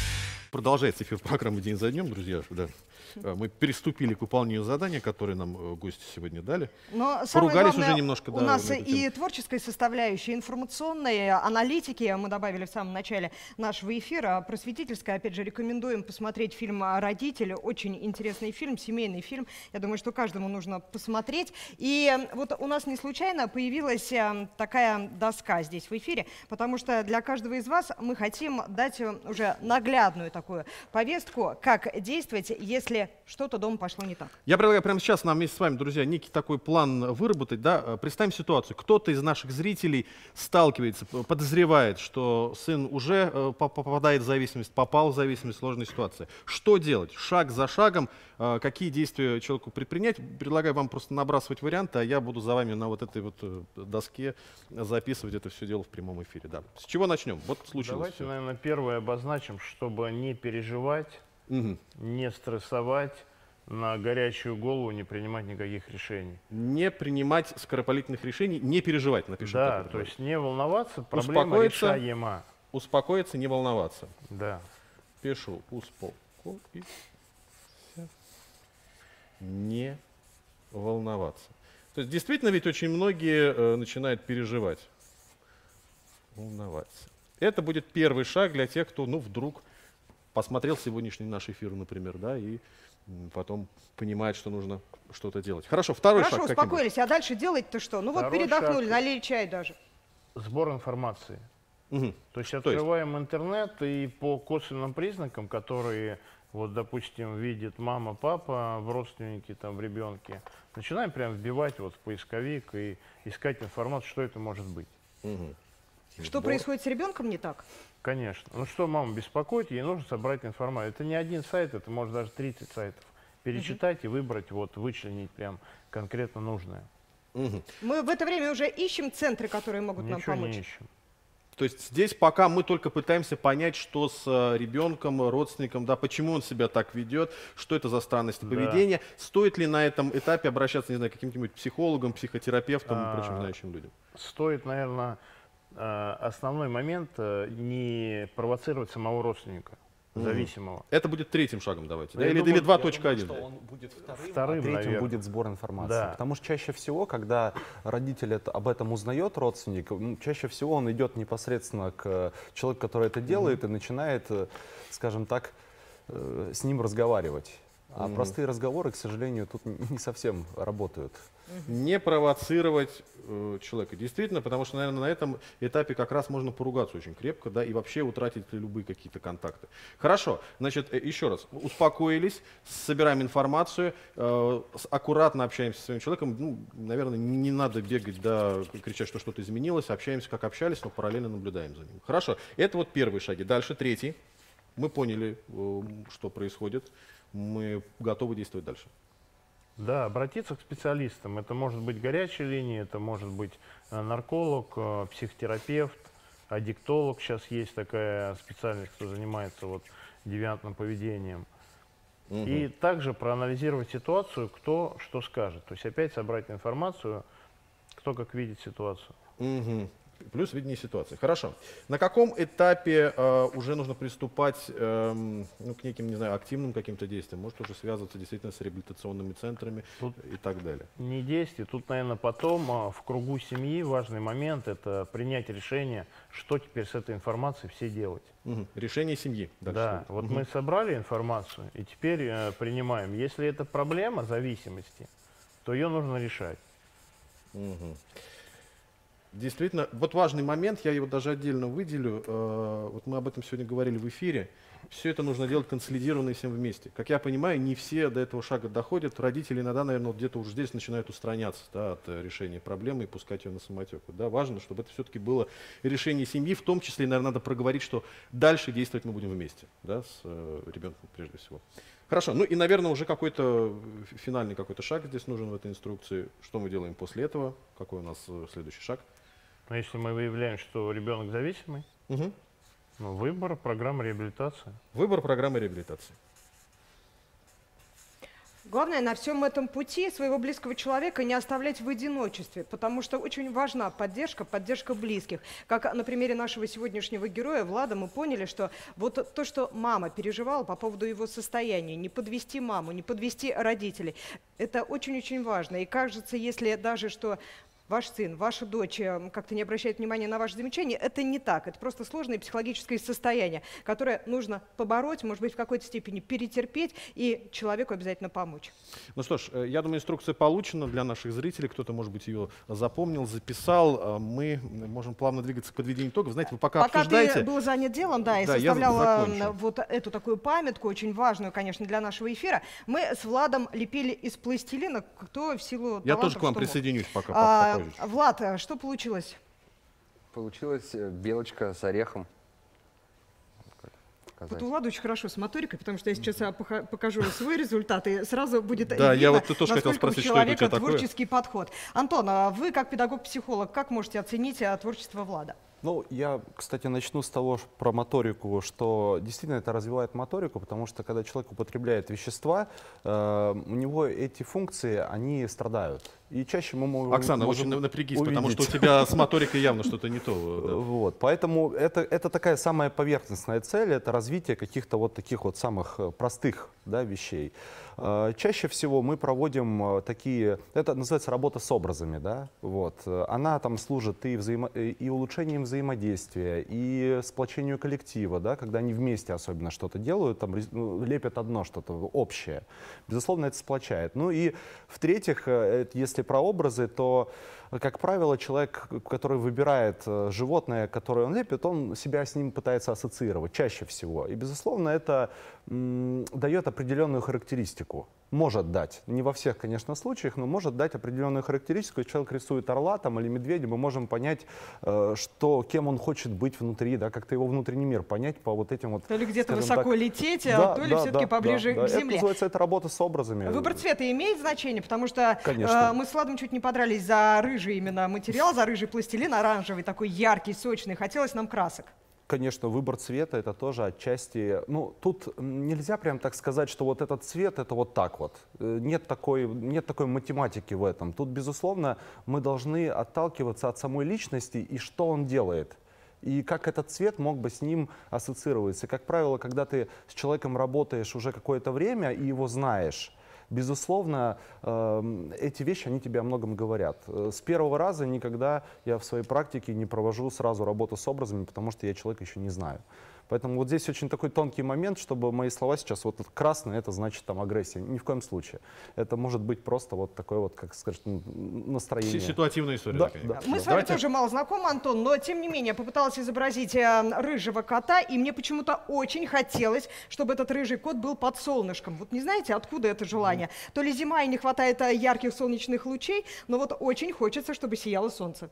Продолжается эфир программы «День за днем», друзья. Да. Мы переступили к выполнению задания, которое нам гости сегодня дали. Но самое Поругались главное, уже немножко. У нас и творческая составляющая, информационная, аналитики. Мы добавили в самом начале нашего эфира. Просветительская, опять же, рекомендуем посмотреть фильм «Родители». Очень интересный фильм, семейный фильм. Я думаю, что каждому нужно посмотреть. И вот у нас не случайно появилась такая доска здесь в эфире, потому что для каждого из вас мы хотим дать уже наглядную такую повестку, как действовать, если что-то дома пошло не так. Я предлагаю прямо сейчас нам вместе с вами, друзья, некий такой план выработать. Да? Представим ситуацию. Кто-то из наших зрителей сталкивается, подозревает, что сын уже попадает в зависимость, попал в зависимость, сложной ситуации. Что делать? Шаг за шагом. Какие действия человеку предпринять? Предлагаю вам просто набрасывать варианты, а я буду за вами на вот этой вот доске записывать это все дело в прямом эфире. Да. С чего начнем? Вот случилось. Давайте, все. наверное, первое обозначим, чтобы не переживать, не стрессовать, на горячую голову не принимать никаких решений. Не принимать скоропалительных решений, не переживать, напишем. Да, то есть не волноваться, проблема решаема. Успокоиться, не волноваться. Да. Пишу, успокоиться, не волноваться. То есть действительно ведь очень многие начинают переживать, волноваться. Это будет первый шаг для тех, кто, ну, вдруг посмотрел сегодняшний наш эфир, например, да, и потом понимает, что нужно что-то делать. Хорошо, второй шаг. Хорошо, успокоились, а дальше делать-то что? Ну вот передохнули, налили чай даже. Сбор информации. То есть открываем интернет и по косвенным признакам, которые, вот, допустим, видит мама, папа в родственнике, там, в ребенке, начинаем прям вбивать вот в поисковик и искать информацию, что это может быть. Что происходит с ребенком не так? Конечно. Ну что мама беспокоит, ей нужно собрать информацию. Это не один сайт, это может даже 30 сайтов. Перечитать и выбрать, вот, вычленить прям конкретно нужное. Мы в это время уже ищем центры, которые могут нам помочь. Ничего не ищем. То есть здесь пока мы только пытаемся понять, что с ребенком, родственником, да, почему он себя так ведет, что это за странности поведения. Стоит ли на этом этапе обращаться, не знаю, к каким-нибудь психологам, психотерапевтам и прочим знающим людям? Стоит, наверное, основной момент не провоцировать самого родственника, зависимого. Это будет третьим шагом, давайте. Да? Я Или думаю, 2.1. что он будет вторым, а третьим наверное. будет сбор информации. Да. Потому что чаще всего, когда родитель об этом узнает, родственник, чаще всего он идет непосредственно к человеку, который это делает, и начинает, скажем так, с ним разговаривать. А простые разговоры, к сожалению, тут не совсем работают. Не провоцировать человека. Действительно, потому что, наверное, на этом этапе как раз можно поругаться очень крепко, да, и вообще утратить любые какие-то контакты. Хорошо, значит, еще раз, успокоились, собираем информацию, аккуратно общаемся с своим человеком. Ну, наверное, не надо бегать, да, кричать, что что-то изменилось, общаемся, как общались, но параллельно наблюдаем за ним. Хорошо, это вот первые шаги. Дальше третий. Мы поняли, что происходит, мы готовы действовать дальше. Да, обратиться к специалистам. Это может быть горячая линия, это может быть нарколог, психотерапевт, аддиктолог. Сейчас есть такая специальность, кто занимается вот девиантным поведением. И также проанализировать ситуацию, кто что скажет. То есть опять собрать информацию, кто как видит ситуацию. Плюс видение ситуации. Хорошо. На каком этапе уже нужно приступать ну, к неким, не знаю, активным каким-то действиям? Может уже связываться действительно с реабилитационными центрами тут и так далее? Не действий. Тут, наверное, потом в кругу семьи важный момент – это принять решение, что теперь с этой информацией все делать. Решение семьи. Дальше. Да, вот мы собрали информацию и теперь принимаем. Если это проблема зависимости, то ее нужно решать. Действительно, вот важный момент, я его даже отдельно выделю, вот мы об этом сегодня говорили в эфире, все это нужно делать консолидированно и всем вместе. Как я понимаю, не все до этого шага доходят, родители иногда, наверное, вот где-то уже здесь начинают устраняться, да, от решения проблемы и пускать ее на самотек. Да, важно, чтобы это все-таки было решение семьи, в том числе, наверное, надо проговорить, что дальше действовать мы будем вместе, да, с ребенком прежде всего. Хорошо, ну и, наверное, уже какой-то финальный какой-то шаг здесь нужен в этой инструкции. Что мы делаем после этого? Какой у нас следующий шаг? Но если мы выявляем, что ребенок зависимый, ну, выбор программы реабилитации. Выбор программы реабилитации. Главное на всем этом пути своего близкого человека не оставлять в одиночестве, потому что очень важна поддержка близких. Как на примере нашего сегодняшнего героя Влада мы поняли, что вот то, что мама переживала по поводу его состояния, не подвести маму, не подвести родителей, это очень-очень важно. И кажется, если даже что ваш сын, ваша дочь как-то не обращает внимания на ваши замечания, это не так. Это просто сложное психологическое состояние, которое нужно побороть, может быть, в какой-то степени перетерпеть и человеку обязательно помочь. Ну что ж, я думаю, инструкция получена для наших зрителей. Кто-то, может быть, ее запомнил, записал. Мы можем плавно двигаться к подведению итогов. Знаете, вы пока обсуждаете... ты был занят делом, да, и составляла вот эту такую памятку, очень важную, конечно, для нашего эфира, мы с Владом лепили из пластилина, кто в силу талантов, я тоже к вам присоединюсь пока. Влад, что получилось? Получилась белочка с орехом. Вот у Влада очень хорошо с моторикой, потому что я сейчас покажу свой результат, и сразу будет видно, я вот тоже хотел спросить, что это у тебя такое. Творческий подход. Антон, вы как педагог-психолог, как можете оценить творчество Влада? Ну, я, кстати, начну с того про моторику, что действительно это развивает моторику, потому что когда человек употребляет вещества, у него эти функции, они страдают. И чаще мы можем... Оксана, очень напрягись, потому что у тебя с моторикой явно что-то не то. Вот, поэтому это такая самая поверхностная цель, это развитие каких-то вот таких вот самых простых, да, вещей. Чаще всего мы проводим такие, это называется работа с образами, да, вот. Она там служит и улучшением взаимодействия, и сплочению коллектива, да, когда они вместе особенно что-то делают, там лепят одно что-то общее. Безусловно, это сплочает. Ну и в-третьих, если про образы, то, как правило, человек, который выбирает животное, которое он лепит, он себя с ним пытается ассоциировать чаще всего. И, безусловно, это дает определенную характеристику. Может дать. Не во всех, конечно, случаях, но может дать определенную характеристику. Если человек рисует орла там, или медведя, мы можем понять, кем он хочет быть внутри, да, как-то его внутренний мир понять по вот этим вот... То ли где-то высоко лететь, то ли все-таки поближе к земле. Это называется работа с образами. Выбор цвета имеет значение, потому что мы с Владом чуть не подрались за рыжий именно материал, за рыжий пластилин, оранжевый, такой яркий, сочный. Хотелось нам красок. Конечно, выбор цвета это тоже отчасти, ну, тут нельзя прям так сказать, что вот этот цвет это вот так вот. Нет такой математики в этом. Тут, безусловно, мы должны отталкиваться от самой личности и что он делает. И как этот цвет мог бы с ним ассоциироваться. И, как правило, когда ты с человеком работаешь уже какое-то время и его знаешь, безусловно, эти вещи, они тебе о многом говорят. С первого раза никогда я в своей практике не провожу сразу работу с образами, потому что я человека еще не знаю. Поэтому вот здесь очень такой тонкий момент, чтобы мои слова сейчас, вот красный, это значит там агрессия. Ни в коем случае. Это может быть просто вот такое вот, как сказать, настроение. Ситуативная история. Да, такая. да. Мы с вами тоже мало знакомы, Антон, но тем не менее попыталась изобразить рыжего кота, и мне почему-то очень хотелось, чтобы этот рыжий кот был под солнышком. Вот не знаете, откуда это желание? То ли зима и не хватает ярких солнечных лучей, но вот очень хочется, чтобы сияло солнце.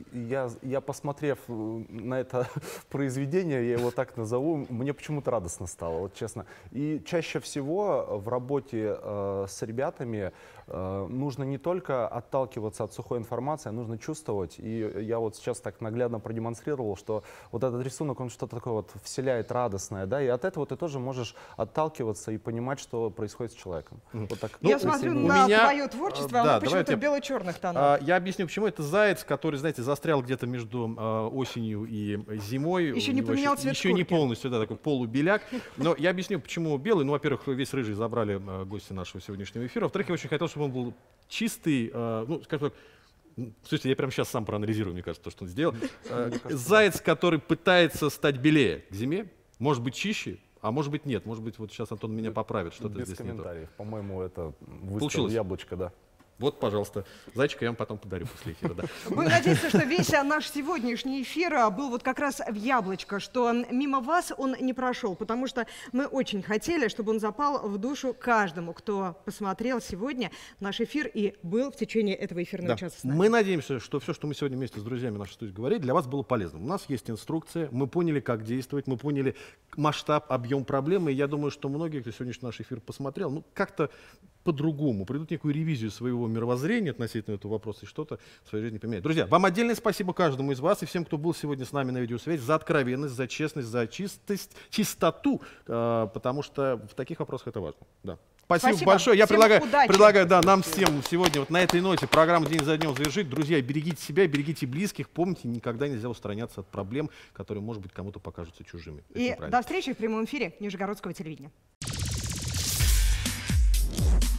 Я посмотрев на это произведение, я его так назову, мне почему-то радостно стало, вот честно. И чаще всего в работе с ребятами нужно не только отталкиваться от сухой информации, а нужно чувствовать. И я вот сейчас так наглядно продемонстрировал, что вот этот рисунок, он что-то такое вот вселяет радостное, да, и от этого ты тоже можешь отталкиваться и понимать, что происходит с человеком. Вот так. Я смотрю на твое творчество, оно почему-то бело-черных тонов. Я объясню, почему. Это заяц, который, знаете, застрял где-то между осенью и зимой. Еще не поменял цвет Еще не полностью, да, такой полубеляк. Но я объясню, почему белый. Ну, во-первых, весь рыжий забрали гости нашего сегодняшнего эфира. Во-вторых, я очень хотел, чтобы он был чистый, ну, скажем так, слушайте, я прямо сейчас сам проанализирую, мне кажется, то, что он сделал. Заяц, который пытается стать белее к зиме, может быть чище, а может быть нет. Может быть, вот сейчас Антон меня поправит, что-то здесь не то. Без комментариев. По-моему, это выстрел яблочко, да. Вот, пожалуйста, зайчика я вам потом подарю после эфира. Да. Будем надеяться, что весь наш сегодняшний эфир был вот как раз в яблочко, что мимо вас он не прошел, потому что мы очень хотели, чтобы он запал в душу каждому, кто посмотрел сегодня наш эфир и был в течение этого эфирного часа с нами. Мы надеемся, что все, что мы сегодня вместе с друзьями нашей студии говорили, для вас было полезным. У нас есть инструкция, мы поняли, как действовать, мы поняли масштаб, объем проблемы, и я думаю, что многие, кто сегодняшний наш эфир посмотрел, ну как-то по-другому, придут некую ревизию своего своего мировоззрения относительно этого вопроса и что-то в своей жизни поменять. Друзья, вам отдельное спасибо каждому из вас и всем, кто был сегодня с нами на видеосвязи, за откровенность, за честность, за чистоту, потому что в таких вопросах это важно. Да. Спасибо большое. Я предлагаю нам всем сегодня вот на этой ноте программу «День за днем» завершить. Друзья, берегите себя, берегите близких. Помните, никогда нельзя устраняться от проблем, которые, может быть, кому-то покажутся чужими. И до встречи в прямом эфире Нижегородского телевидения.